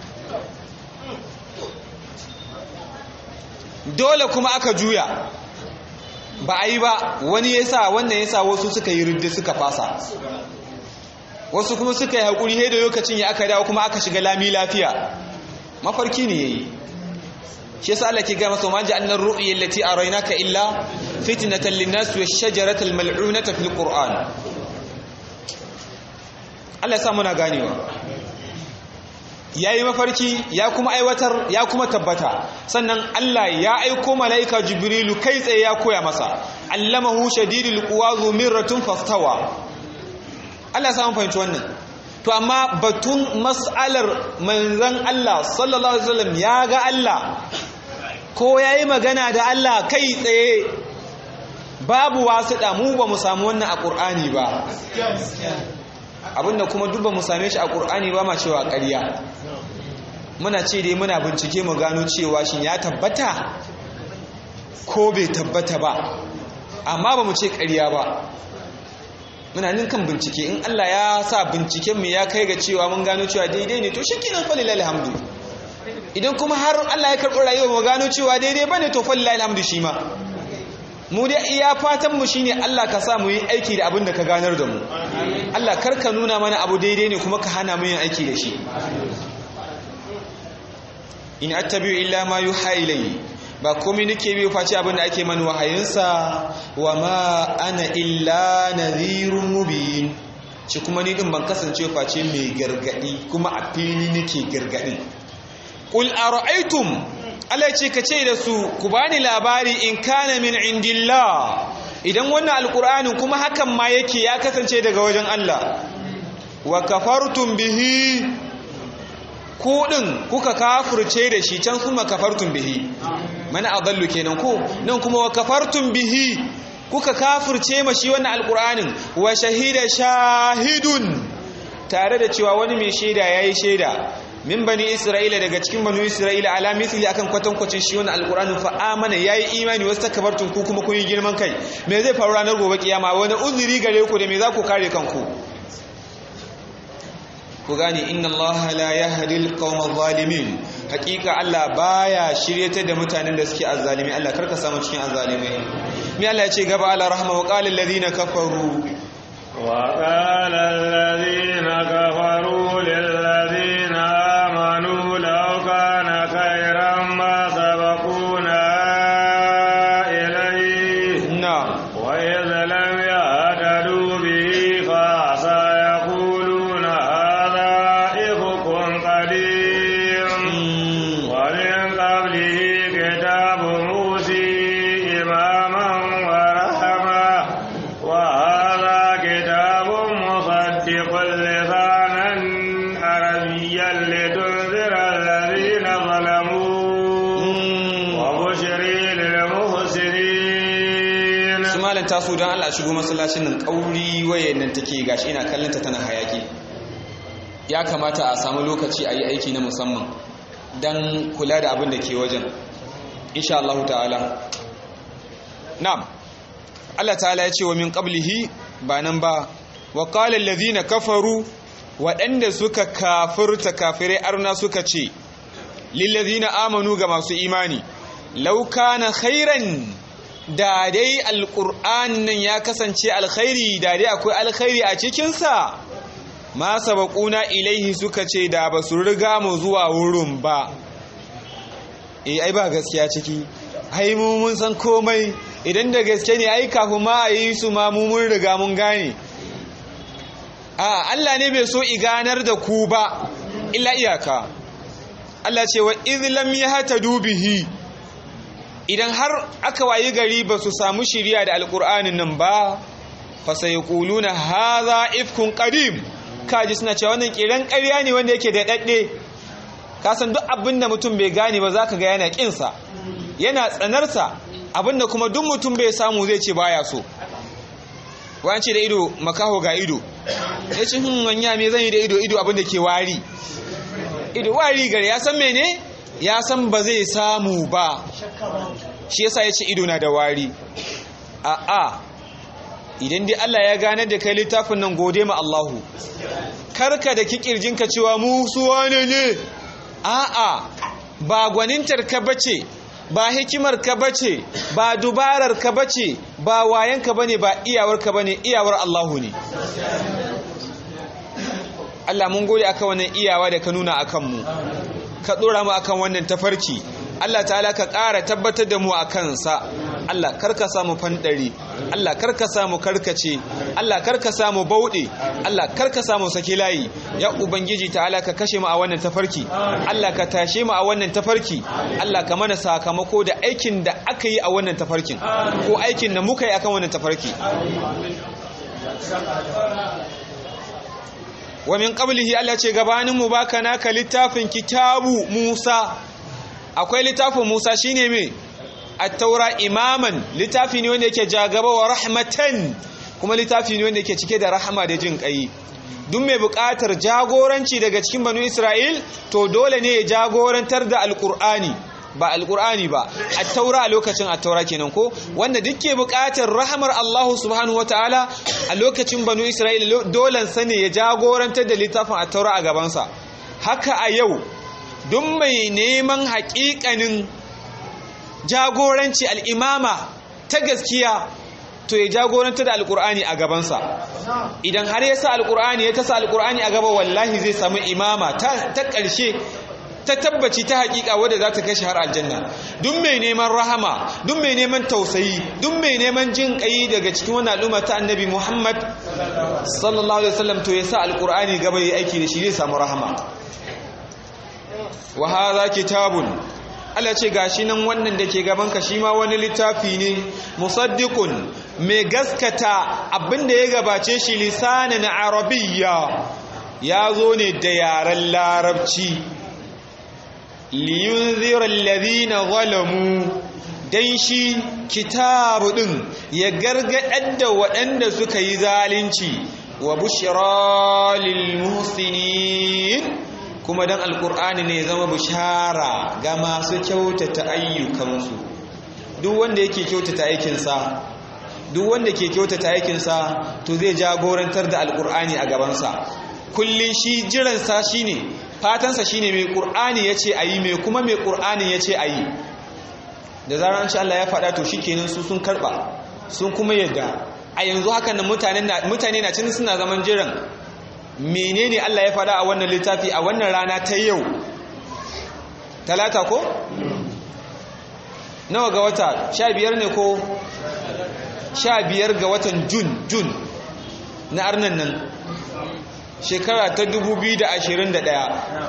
dole kuma aka juya ba a yi ba wani yasa wannan yasa wasu suka yi ridda suka fasa wasu kuma suka yi haƙuri sai da lokacin ya aka dawo kuma aka shiga lami lafiya mafarki ne yayi shi yasa Allah ke ga masa ma ja'alna ar-ru'ya allati araynaka illa fitnatan lin-nas wash-shajarata al-mal'unata fil Qur'an Allah ya sa muna ganewa yayi mafarki ya kuma aiwatar ya kuma tabbata sannan Allah ya aiko malaika Jibrilu kai tsaye ya koya masa allamahu shadidul quwa zu mirratun fastawa Allah ya sa mun fahimci wannan to amma batun mas'alar manzon Allah sallallahu alaihi wasallam ya ga Allah ko ya yi magana da Allah kai tsaye babu wasu mu ba mu samu wannan a ƙur'ani ba abinda kuma duk ba mu same shi a ƙur'ani ba ma cewa ƙarya muna ce dai muna bincike mu gano cewa shi ya tabbata ko bai tabbata ba amma ba mu ce ƙarya ba muna nin kan bincike in Allah ya sa binciken mu ya kai ga cewa mun gano cewa daidai ne to shikenan fa lillahi alhamdu idan kuma har Allah ya karɓi rayuwa mu gano cewa daidai bane to fa lillahi alhamdu shi ma mu dai iya fatan mu shine Allah ka sa mu yi aiki da abin da ka ganar da mu Allah kar ka nuna mana abu daidai ne kuma ka hana mu yin aiki da shi in attabi'u illa ma yuha ilayhi ba komai nake bi face abin da ake mani wahayinsa wa ma ana illa nadhirun mubin shi kuma ni din ban kasance face mai gargadi kuma a fili nake gargadin qul ara'aytum Allah ce kace da su ku bani labari in kana min indillah idan wannan alqur'anin kuma hakan ma yake ya kasance daga wajen Allah wa kafartum bihi ku din kuka kafirce da shi can kuma kafartum bihi mana adallu kenan ko nan kuma wa kafartum bihi kuka kafirce ma shi wannan alqur'anin wa shahida shahidun tare da cewa wani mai shaida yayi shaida min bani isra'ila daga cikin bani isra'ila ala mithli akan kwatankwacin shi wannan alqur'anin fa amana yayi imani wasu takbartun ku kuma kun yi girman kai me zai faru ranar gobe kiyama wani uzuri gare ku da me za ku kare kanku ku gane inna allaha la yahdi alqawma adh-dhalimin hakika Allah baya shiryatar da mutanen da suke azzalimi Allah karka samu cikin azzalimai me Allah ya ce gaba ala rahma wa qala alladhina kafaru wa qala alladhina kafaru lil ladina amanu law kana khayran ma sabaquna ilayhi na wa idh lam yahtadu bihi fa sayaquluna hadha ifkun qadim taso don Allah shigo masallacin nan kauri waye nan take gashi ina kallanta tana hayaki ya kamata a samu lokaci a yi aiki na musamman don kula da abin da ke wajen insha Allah ta'ala. Na'am, Allah ta'ala ya ce wa min qablihi ba nan ba wa qala allazina kafaru waɗanda suka kafirta kafirai arna suka ce lillazina amanu ga masu imani law kana khairan da dai alqur'an nan ya kasance alkhairi da dai akwai alkhairi a cikin sa ma sabaquna ilaihi suka ce da ba su riga mu zuwa wurin ba. eh ai ba gaskiya ciki, ai mu mun san komai, idan da gaske ne ai kafin ma a yi su ma mu mun riga mun gane. a Allah ne bai so iganar da ku ba illa iyaka. Allah ce wa idh lam yahtadu bihi, idan har aka wayi gari ba su samu shiriya da alqur'anin nan ba fa sayquluna hadha ifkun qadim, kaji suna cewa wannan kiran ƙarya ne wanda yake da dadde. ka san duk abin da mutum bai gane ba zaka ga yana kinsa yana tsanarsa, abinda kuma duk mutum bai samu zai ce baya so. wani ce da ido makaho ga ido, ya ce hun wanya me zan yi da ido ido abinda ke wari, ido wari gare ya san mene ya san ba zai samu ba, shi yasa ya ce ido na da wari. a'a idan dai Allah ya ganar da kai littafin nan gode ma Allahu, karka da kikirjinka cewa mu su wane ne. a'a ba gwanintar ka bace, ba hikimar ka bace, ba dubarar ka bace, ba wayan ka bane, ba iyawar ka bane, iyawar Allahu ne. Allah mun gode akan wannan iyawa da ka nuna akan mu, ka dora mu akan wannan tafarki. Allah ta'ala ka ƙara tabbatar da mu akan sa. Allah karka samu fandari, Allah karka samu karkace, Allah karka samu bauɗe, Allah karka samu saki layi. Ya ubangiji ta'ala ka kashe mu a wannan tafarki, Allah ka tashe mu a wannan tafarki, Allah ka mana sakamako da aikin da aka yi a wannan tafarkin ko aikin da muka yi akan wannan tafarki. wa min qablihi, Allah ce gabanin mu baka naka littafin kitabu Musa, akwai littafin Musa shine me at-taura imaman, littafi ne wanda yake jagaba wa rahmatan, kuma littafi ne wanda yake cike da rahama da jin kai. duk mai buƙatar jagoranci daga cikin banu Isra'il to dole ne ya jagorantar da alqur'ani, ba alqur'ani ba at-taura a lokacin at-taura kenan ko, wanda duk ke buƙatar rahamar Allah subhanahu wataala a lokacin banu Isra'il dole sane ya jagorantar da littafin at-taura a gabansa. haka a yau duk mai neman haƙiƙanin jagoranci al'imama ta gaskiya to ya jagoranta da alƙur'ani a gabansa. idan har ya sa alƙur'ani ya tasa alƙur'ani a gaba, wallahi zai samu imama ta ƙarshe ta tabbaci ta haƙiƙa wadda za ta kashi har aljanna. duk mai neman rahama, duk mai neman tausayi, duk mai neman jin ƙayi daga cikin wani al'umma ta annabi Muhammad sallallahu alaihi wasallam to ya sa alƙur'ani gaba ya aiki da shi zai samu rahama. wa hadha kitabun, Allah ce gashi nan wannan da ke gabanka shi ma wani littafi ne, musaddiqun mai gaskata abinda ya gabace shi, lisanan arabiyya, ya zo ne da yaren larabci. liyunzira alladhina zalamu, dan shi kitabu din ya gargadar da waɗanda suka yi zalunci, wa bushra lil muhsinin, kuma dan alkur'ani ne zama bishara ga masu kyautata ayyukansu. duk wanda yake kyautata aikinsa duk wanda ke kyautata aikinsa to zai jagorantar da alkur'ani a gabansa. kullun shi jiransa shine, fatansa shine mai qur'ani yace ayi, mai kuma mai qur'ani yace ayi. da zaran shi Allah ya faɗa to shikenan su sun karba, sun kuma yadda. a yanzu hakan nan mutane na mutane na cin suna zaman jiran menene Allah ya faɗa a wannan littafi a wannan rana ta yau talata ko nawa ga wata sha biyar ne ko sha biyar ga watan jun jun na arnan nan shekara ta dubu biyu da ashirin da ɗaya,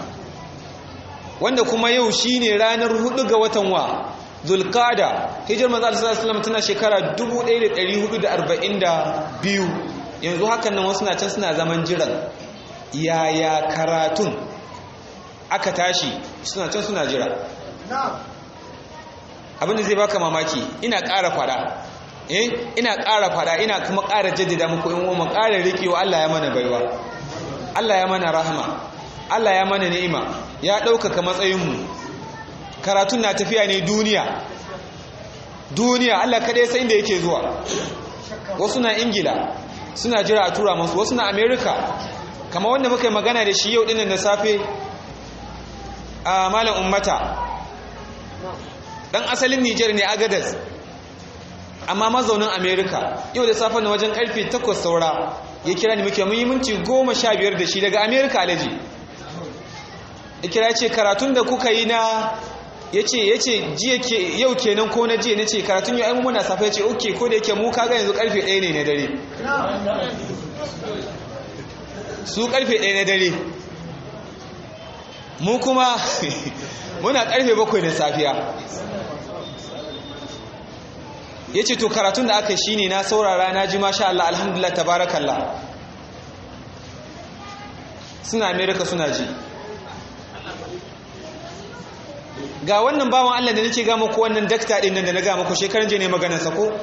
wanda kuma yau shine ranar hudu ga watan wa zulqada. hijar manzo sallallahu alaihi wasallam tana shekara dubu ɗaya da ɗari hudu da arba'in da biyu. yanzu hakan nan wasu na can suna zaman jiran yaya karatun aka tashi, suna can suna jira. abinda zai baka mamaki, ina ƙara fada eh ina ƙara fada ina kuma ƙara jaddada muku in mu ƙara rikewa Allah ya mana baiwa Allah ya mana rahama Allah ya mana ni'ima ya ɗaukaka matsayinmu karatun na tafiya ne duniya duniya Allah kaɗai sai inda yake zuwa wasu na Ingila suna jira a tura masu wasu na America kama wanda muka yi magana da shi yau dinnan da safe a malam ummata dan asalin Niger ne Agadez amma mazaunin America yau da safe na wajen karfe takwas saura ya kira ni muke mun yi minti goma sha biyar da shi daga America alaji ya kira ya ce karatun da kuka yi na ya ce ya ce jiya ke yau kenan ko na jiya na ce karatun yau ai muna safe ya ce oke ko da yake mu kaga yanzu karfe ɗaya ne na dare su karfe ɗaya na dare mu kuma muna karfe bakwai na safiya ya ce to karatun da aka shi ne na saurara na ji masha Allah alhamdulillah tabarakallah suna Amerika suna ji ga wannan bawan Allah da nake ga muku wannan dakta din nan da na ga muku shekaran je ne maganar sa ko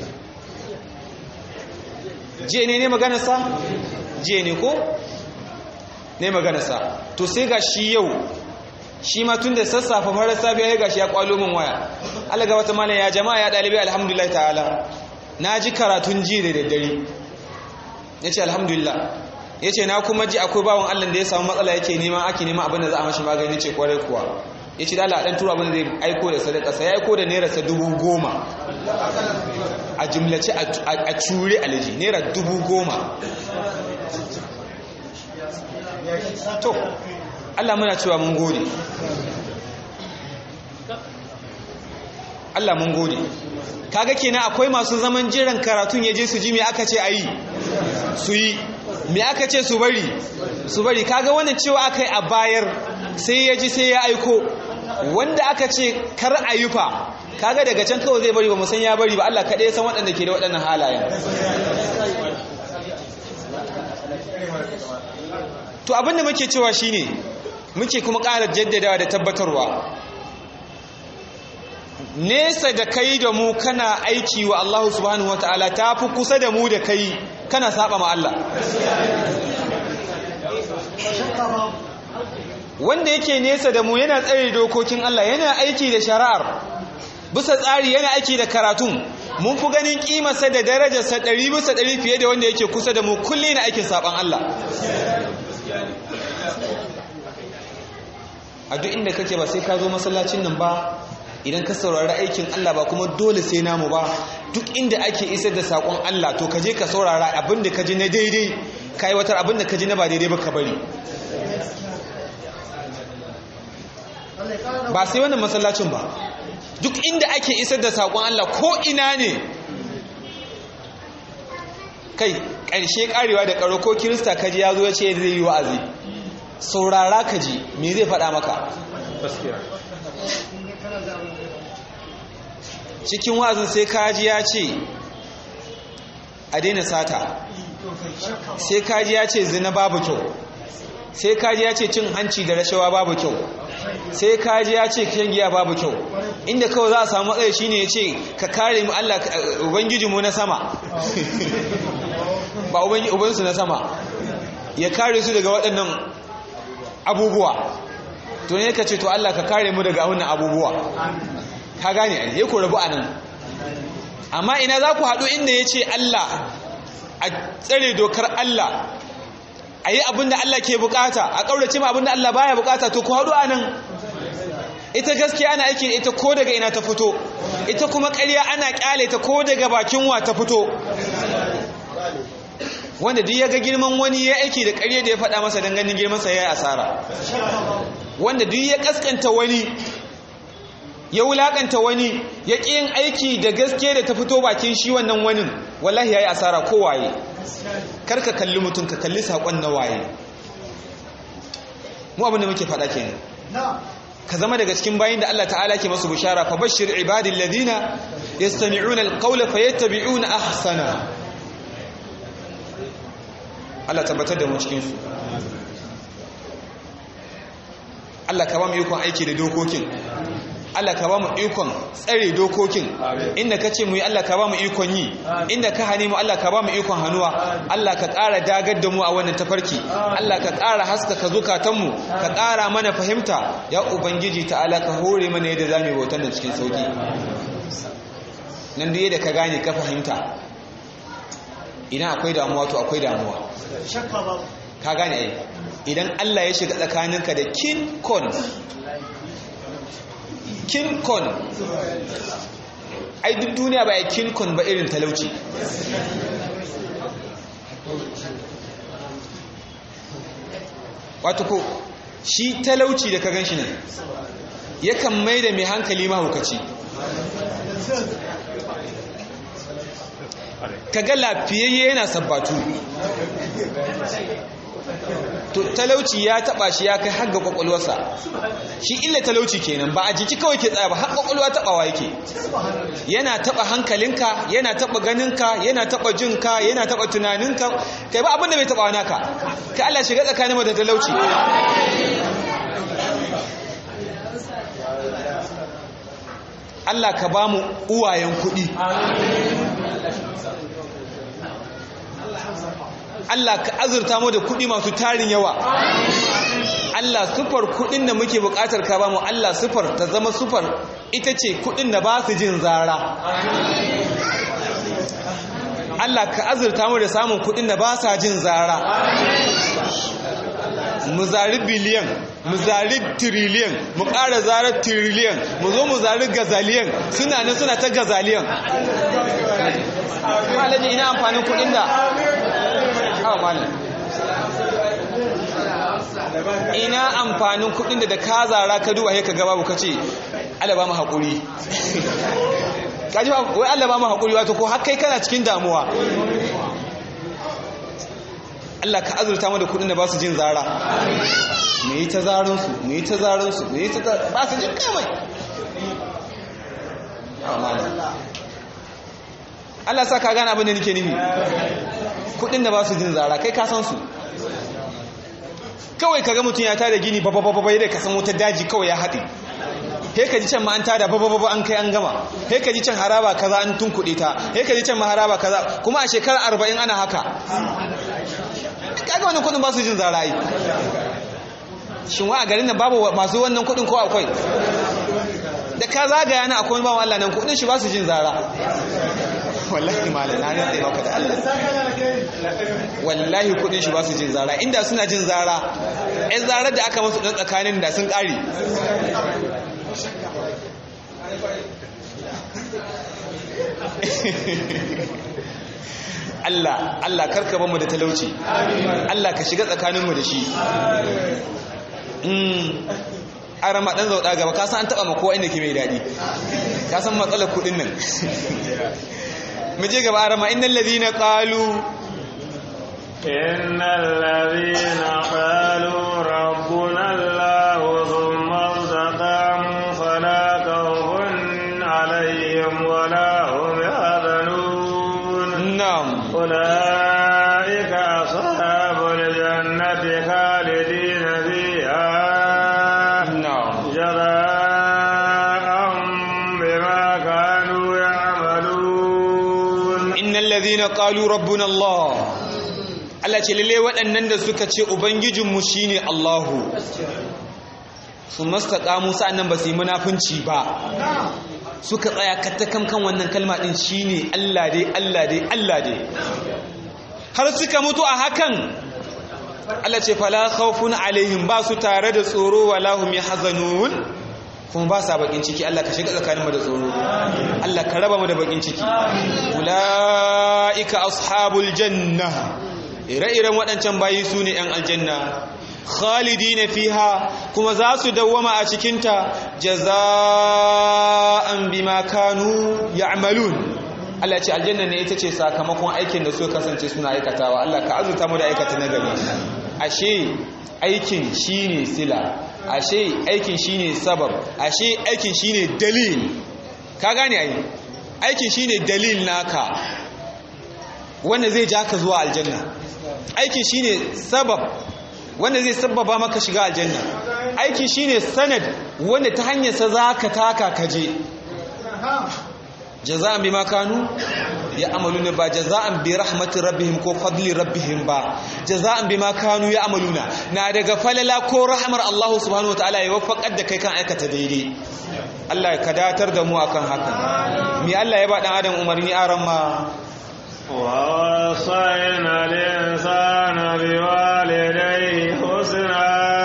je ne ne maganar sa je ne ko ne maganar sa to sai ga shi yau shi ma tun da sassafa farar safiya ya gashi ya kwalo min waya Allah ga wata mallan ya jama'a ya dalibi alhamdulillah ta'ala naji karatun ji da daddare yace alhamdulillah yace na kuma ji akwai bawon Allah da ya samu matsala yake nema ake nema abin da za a mashi magani yace kware kuwa yace da Allah dan tura abin da zai aiko da sadaka sai ya aiko da naira sa dubu goma a jumlace a cure alaji naira dubu goma to Allah muna cewa mun gode Allah mun gode kaga kenan akwai masu zaman jiran karatun yaje su ji me aka ce ayi su yi me aka ce su bari su bari kaga wannan cewa akai a bayar sai yaji sai ya aiko wanda aka ce kar ayi fa kaga daga can kawai zai bari ba mu san ya bari ba Allah kadai ya san waɗanda ke da waɗannan halayen to abinda muke cewa shine muke kuma ƙara jaddadawa da tabbatarwa nesa da kai da mu kana aiki wa Allah subhanahu wataala tafi kusa da mu da kai kana saba ma Allah wanda yake nesa da mu yana tsare dokokin Allah yana aiki da shari'ar bisa tsari yana aiki da karatun mun fi ganin kimarsa da darajarsa ɗari bisa ɗari fiye da wanda yake kusa da mu kulle na aikin saban Allah a duk inda kake ba sai ka zo masallacin nan ba idan ka saurari aikin Allah ba kuma dole sai namu ba duk inda ake isar da sakon Allah to kaje ka saurara abinda ka ji na daidai kai watar abinda ka ji na ba daidai ba ka bari ba sai wannan masallacin ba duk inda ake isar da sakon Allah ko ina ne kai ƙarshe karewa da karo ko kirista kaji ya zo ya ce zai yi wa'azi saurara kaji me zai faɗa maka cikin wa'azin sai kaji ya ce a daina sata sai kaji ya ce zina babu kyau sai kaji ya ce cin hanci da rashawa babu kyau sai kaji ya ce shan giya babu kyau inda kawai za a samu matsayi shine ya ce ka kare mu Allah ubangijinmu na sama ba ubansu na sama ya kare su daga waɗannan abubuwa to ne ka ce to Allah ka kare mu daga wannan abubuwa ka gane ai ya ku rabu anan amma ina za ku haɗu inda ya ce Allah a tsare dokar Allah a yi abinda Allah ke bukata a ƙaurace ma abinda Allah baya bukata to ku haɗu anan ita gaskiya ana aiki da ita ko daga ina ta fito ita kuma ƙarya ana ƙyale ta ko daga bakin wa ta fito wanda duk ya ga girman wani ya aiki da ƙarya da ya faɗa masa don ganin girmansa ya yi asara wanda duk ya ƙasƙanta wani ya wulaƙanta wani ya ƙi yin aiki da gaske da ta fito bakin shi wannan wani wallahi ya yi asara ko waye karka kalli mutum ka kalli saƙon na waye mu abinda muke faɗa kenan ka zama daga cikin bayin da Allah ta'ala ke masu bishara fa bashir ibadil ladina yastami'una alqawla fayattabi'una ahsana Allah tabbatar da mu cikin su Allah ka ba mu ikon aiki da dokokin Allah ka ba mu ikon tsare dokokin inda ka ce mu yi Allah ka ba mu ikon yi inda ka hane mu Allah ka ba mu ikon hannuwa Allah ka ƙara dagar da mu a wannan tafarki Allah ka ƙara haskaka zukatanmu ka ƙara mana fahimta ya ubangiji ta'ala ka hore mana yadda za mu yi bautan nan cikin sauki nan da yadda ka gane ka fahimta idan akwai damuwa to akwai damuwa ka gane ai idan Allah ya shiga tsakaninka da kin kon kin kon ai duk duniya ba ya kin kon ba irin talauci wato ko shi talauci da ka gan shi ne yakan mai da mai hankali mahukaci kaga lafiyayye yana sabbatu to talauci ya taba shi ya kai har ga kwakwalwarsa shi illa talauci kenan ba a jiki kawai ke tsaya ba har kwakwalwa tabawa yake yana taba hankalinka yana taba ganinka yana taba jinka yana taba tunaninka kai ba abin da bai taba naka kai Allah shiga tsakanin mu da talauci Allah ka ba mu uwayen kuɗi Allah ka azurta mu da kuɗi masu tarin yawa Allah sufar kuɗin da muke buƙatar ka ba mu Allah sufar ta zama sufar ita ce kuɗin da ba su jin zara Allah ka azurta mu da samun kuɗin da ba sa jin zara mu zari biliyan mu zari tiriliyan mu ƙara zarar tiriliyan mu zo mu zari gazaliyan suna nan suna ta gazaliyan malaji ina amfanin kuɗin da awa malam ina amfanin kuɗin da da ka zara ka duba sai ka ga babu kace Allah ba mu haƙuri kaji wai Allah ba mu haƙuri wato ko har kai kana cikin damuwa Allah ka azurta mu da kudin da ba su jin zara me yi ta zaransu me yi ta zaransu me yi ta ba su jin kamai Allah sa ka gane abin da nake nufi kudin da ba su jin zara kai ka san su kawai kaga mutum ya tada gini babba da ka san wutar daji kawai ya haɗe he ka ji can ma an tada babba an kai an gama he ka ji can haraba kaza an tunkuɗe ta he ka ji can ma haraba kaza kuma a shekarar arba'in ana haka kaga wannan kudin ba su jin zarayi shin wa a garin nan babu masu wannan kudin ko akwai da ka zagaya na akwai bawan Allah nan kudin shi ba su jin zara wallahi malam na rantsa maka da Allah wallahi kudin shi ba su jin zara inda suna jin zara ɗan zarar da aka masu ɗan tsakanin da sun ƙare Allah Allah karka bamu da talauci Allah ka shiga tsakaninmu da shi mm arama dan zauda gaba ka san an taba mako inda ke mai dadi ka san matsalar kudin nan mu je gaba arama innal ladina qalu innal ladina qalu rabbuna allah thumma istaqamu fala khawfun alayhim wala hum yahzanun na'am أولئك أصحاب الجنة خالدين فيها نعم جزاء بما كانوا يعملون إن الذين قالوا ربنا الله Allah ce lalle waɗannan da suka ce ubangijinmu shine Allahu su mastaqamu sa'annan ba su yi munafunci ba suka tsaya kattakan kan wannan kalma din shine Allah dai Allah dai Allah dai har suka mutu a hakan Allah ce fala khawfun alaihim ba su tare da tsoro wala hum yahzanun kuma ba sa bakin ciki Allah ka shiga tsakaninmu da tsoro Allah ka raba mu da bakin ciki ulaika ashabul janna ire-iren waɗancan bayi su ne 'yan aljanna khalidina fiha kuma za su dawwama a cikinta jaza'an bima kanu ya'malun Allah ya ce aljanna ne ita ce sakamakon aikin da suka kasance suna aikatawa Allah ka azurta mu da aikata nagari ashe aikin shine sila ashe aikin shine sabab ashe aikin shine dalil ka gane ai aikin shine dalil naka wanda zai ja ka zuwa aljanna aikin shine sabab wanda zai sababa maka shiga aljanna aiki shine sanad wanda ta hanyar sa zaka taka kaje jaza'an bima kanu ya'maluna ba jaza'an bi rahmati rabbihim ko fadli rabbihim ba jaza'an bima kanu ya'maluna na daga falala ko rahmar Allah subhanahu wataala ya waffaqar da kai kan aikata daidai Allah ka datar da mu akan haka mi Allah ya ba dan adam umarni aran ma wa wasayna al-insana biwalidayhi husna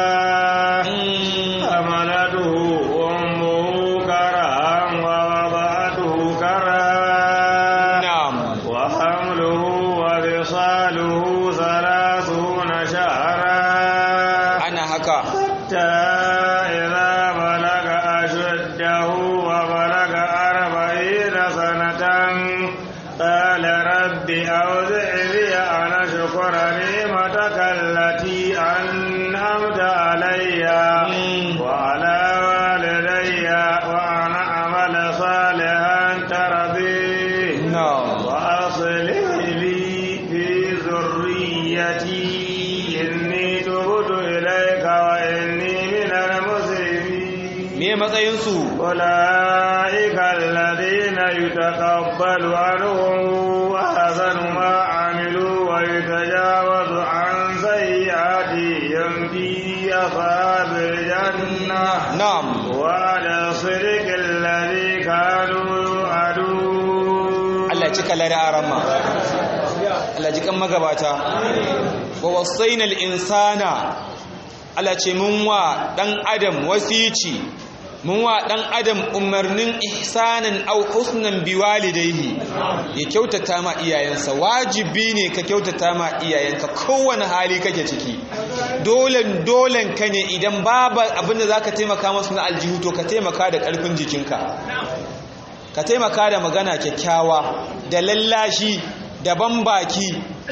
matsayinsu أولئك الذين يتقبل عنهم وحسن ما عملوا ويتجاوز عن سيئاتهم في أصحاب الجنة نعم وعلى الصدق الذي كانوا يوعدون الله يجزيك الله رحمة الله يجزيك magabata wa wasaina al-insana Allah ce mun wa dan adam wasici mun wa dan adam umarnin ihsanan aw husnan biwalidayhi ya kyautata ma iyayensa wajibi ne ka kyautata ma iyayenka kowane hali kake ciki dolen dolen ka ne idan babu abinda zaka taimaka musu na aljihu to ka taimaka da karfin jikinka ka taimaka da magana kyakkyawa da lallashi da bambaki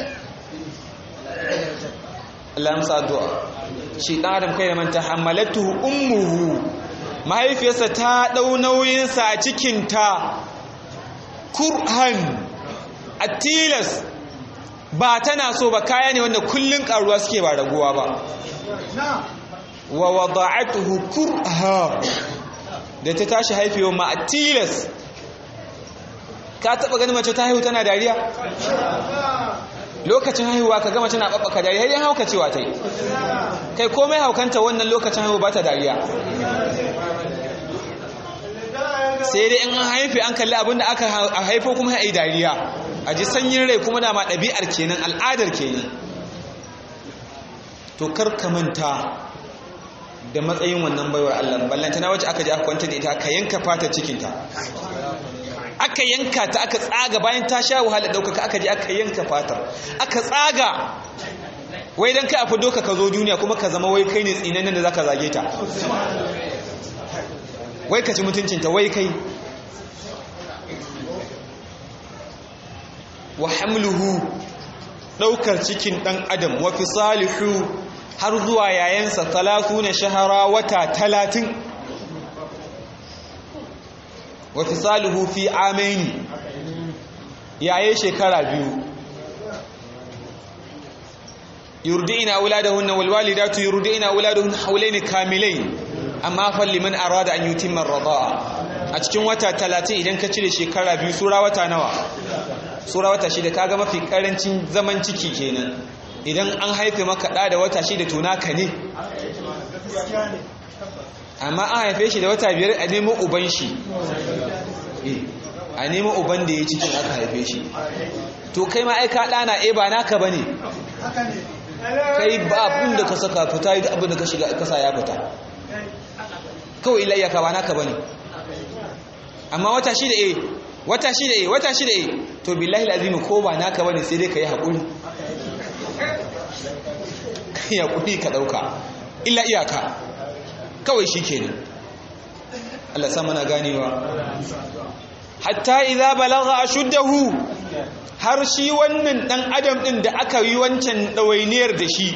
Allah ya amsa addu'a shi dan adam kai da man tahammalatu ummuhu mahaifiyarsa ta ɗau nauyinsa a cikinta kurhan a tilas ba tana so ba kaya ne wanda kullum ƙaruwa suke ba raguwa ba wa wada'atuhu kurha da ta tashi haifewa ma a tilas ka taɓa ganin mace ta haihu tana dariya lokacin haihuwa ka gama tana ɓaɓɓaka dariya har yan hauka cewa ta yi kai komai haukanta wannan lokacin haihuwa ba ta dariya sai dai in an haife an kalli abin da aka haifo kuma ya yi dariya a ji sanyin rai kuma dama ɗabi'ar kenan al'adar kenan to karka manta da matsayin wannan baiwar Allah ballanta na wacce aka ji aka kwanta da ita aka yanka fata cikinta aka yanka ta aka tsaga bayan ta sha wahala ɗaukaka aka ji aka yanka fatar aka tsaga wai don kai a fi doka ka zo duniya kuma ka zama wai kai ne tsinannen da za ka zage ta wai ka ci mutuncinta wai kai wa hamluhu ɗaukar cikin ɗan adam wa fisalihu har zuwa yayansa talatu na shahara wata talatin wa fisalihu fi amaini yaye shekara biyu yurdina auladahunna wal walidatu yurdina auladuhunna hawlaini kamilain amma fa liman arada an yutimma ar-rida'a a cikin wata talatin idan ka cire shekara biyu sura wata nawa sura wata shida kaga mafi karancin zaman ciki kenan idan an haife maka da da wata shida to naka ne amma an haife shi da wata biyar a nemo uban shi a nemo uban da ya cikin aka haife shi to kai ma ai ka dana eh ba naka bane kai ba abin da ka saka fita da abin da ka shiga kasa ya fita kawai ilayya ka ba naka bane amma wata shida eh wata shida eh wata shida eh to billahi alazim ko ba naka bane sai dai kai hakuri kai hakuri ka dauka illa iyaka kawai shikenan Allah sa mana ganewa hatta idza balagha ashuddahu har shi wannan dan adam din da aka yi wancan dawainiyar da shi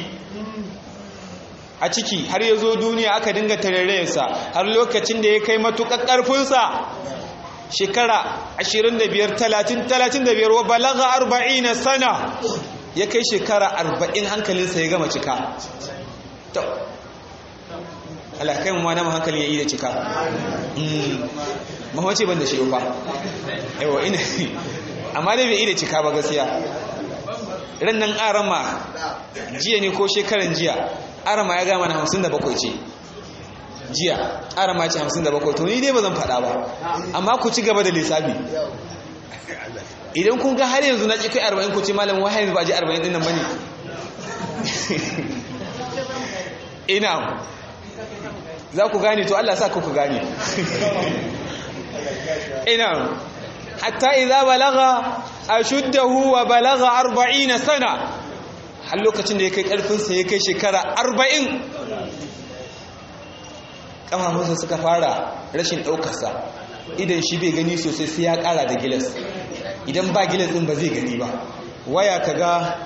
a ciki har ya zo duniya aka dinga tarerayarsa har lokacin da ya kai matuƙar ƙarfinsa shekara ashirin da biyar talatin talatin da biyar wa balaga arba'in sana ya kai shekara arba'in hankalinsa ya gama cika Allah kai mu ma na hankali ya yi da cika mahimmanci ban da shi fa yawa ina amma dai bai yi da cika ba gaskiya ran nan arama jiya ne ko shekaran jiya arama ya gama na hamsin da bakwai ce jiya arama ce hamsin da bakwai to ni dai ba zan faɗa ba amma ku ci gaba da lissafi idan kun ga har yanzu na ƙi kai arba'in ku ce malam wahai yanzu ba ji arba'in ɗin nan ba ne ina za ku gane to Allah sa ku ku gane ina hatta idza balagha ashuddahu wa balagha arba'ina sana har lokacin da ya kai karfin sa ya kai shekara arba'in kafafunsa suka fara rashin daukar sa idan shi bai gani sosai sai ya kara da gilas idan ba gilas din ba zai gani ba waya kaga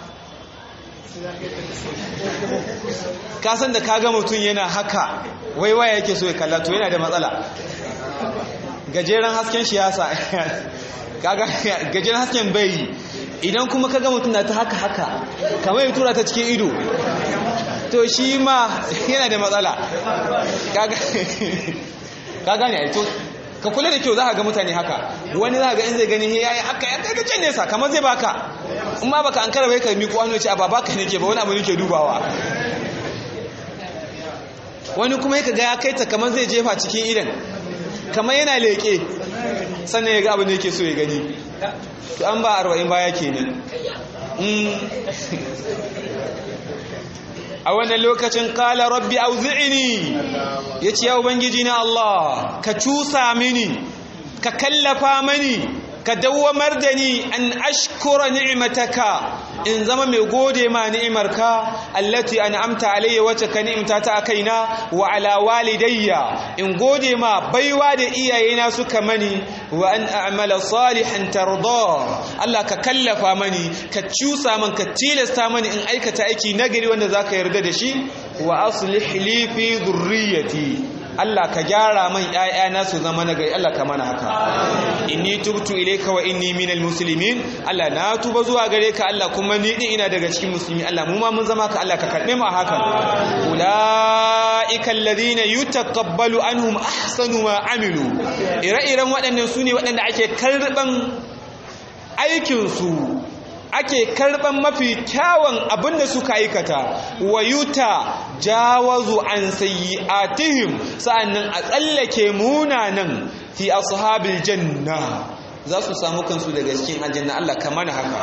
kasan da kaga mutum yana haka wai waya yake so ya kalla to yana da matsala gajeren hasken shi yasa kaga gajeren hasken bai idan kuma kaga mutum na ta haka haka kamar ya tura ta cikin ido to shi ma yana da matsala kaga kaga ne to ka kula da kyau za ka ga mutane haka wani za ka ga in zai gani ya yi haka ya kai can nesa kamar zai baka in ma baka an kara bai ka miƙo hannu ce a ba baka ne ke ba wani abu ne ke dubawa wani kuma ya ga ya kai ta kamar zai jefa cikin idan kamar yana leƙe sannan ya ga abin da yake so ya gani to an ba arba'in baya kenan a wannan lokacin kala rabbi auzi'ini yace ya ubangiji na Allah ka cusa mini ka kallafa mani ka dawwamar da ni an ashkura ni'mataka in zama mai gode ma ni'imarka allati an'amta alayya wacce ka ni'imta ta kaina wa ala walidayya in gode ma baiwa da iyayena suka mani wa an a'mala salihan tarda Allah ka kallafa mani ka cusa man ka tilasta mani in aikata aiki nagari wanda zaka yarda da shi wa aslih li fi dhurriyyati Allah ka gyara man ƴaƴana su zama nagari Allah ka mana haka inni tubtu ilayka wa inni minal muslimin Allah na tuba zuwa gare ka Allah kuma ni din ina daga cikin musulmi Allah mu ma mun zama ka Allah ka karbe mu a hakan ulaika alladhina yutaqabbalu anhum ahsanu ma amilu ire-iren waɗannan sune waɗanda ake karban aikin su ake karban mafi kyawun abin da suka aikata wayuta jawazu an sayyi'atihim sa'annan a tsallake munanan fi ashabil janna za su samu kansu daga cikin aljanna Allah ka mana haka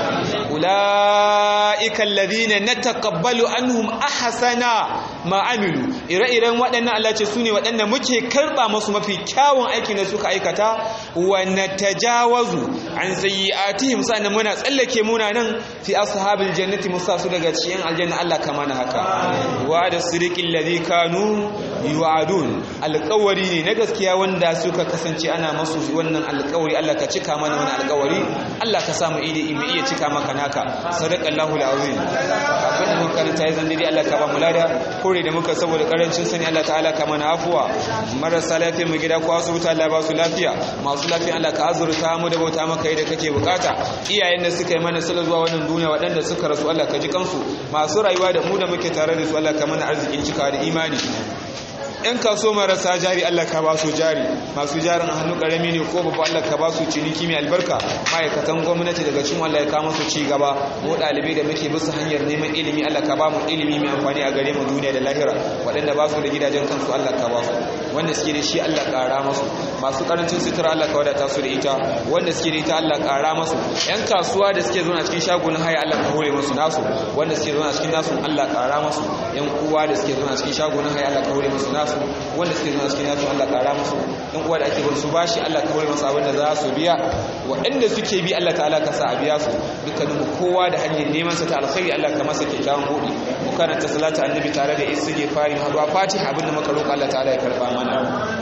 ulaika alladhina nataqabbalu anhum ahsana ma amilu ire-iren waɗannan Allah ce sune waɗanda muke karba musu mafi kyawun aikin da suka aikata wa natajawazu an sayyi'atihim sa'annan muna tsallake munanan fi ashabil jannati musa su daga cikin aljanna Allah ka mana haka wa da siriqil ladhi kanu yu'adun alqawari ne na gaskiya wanda suka kasance ana masu wannan alqawari Allah ka cika mana wani alƙawari Allah ka samu idi mu iya cika maka naka sadaqallahu alazim abin da muka karanta yanzu dai Allah ka ba mu lada kore da muka saboda karancin sani Allah ta'ala ka mana afuwa marasa lafiya mu gida ko asibiti Allah ba su lafiya masu lafiya Allah ka azurta mu da bauta maka yadda kake bukata iyayen da suka yi mana sala zuwa wannan duniya waɗanda suka rasu Allah ka ji kansu masu rayuwa da mu da muke tare da su Allah ka mana arzikin cika da imani ‘yan kaso marasa jari Allah ka ba su jari masu jarin a hannu ƙarami ne ko babu Allah ka ba su ciniki mai albarka ma'aikatan gwamnati daga cin Allah ya kama su ci gaba mu ɗalibai da muke bisa hanyar neman ilimi Allah ka ba mu ilimi mai amfani a gare mu duniya da lahira waɗanda ba su da gidajen kansu Allah ka ba su wanda suke da shi Allah ƙara masu masu ƙarancin sutura Allah ka wadata su da ita wanda suke da ita Allah ƙara masu ‘yan kasuwa da suke zauna cikin shagunan haya Allah ka hore musu nasu wanda suke zauna cikin nasu Allah ƙara masu ‘yan uwa da suke zauna cikin shagunan haya Allah ka hore musu nasu wanda suke zuwa cikin yasu Allah ƙara musu ɗan uwa da ake bar su bashi Allah ka kore masu abin da za su biya waɗanda suke bi Allah ta'ala ka sa a biya su dukkanin kowa da hanyar neman sa ta alkhairi Allah ka masa kyakkyawan buɗi mu karanta salatu annabi tare da istighfari haɗuwa fatiha abin da muka roƙa Allah ta'ala ya karɓa mana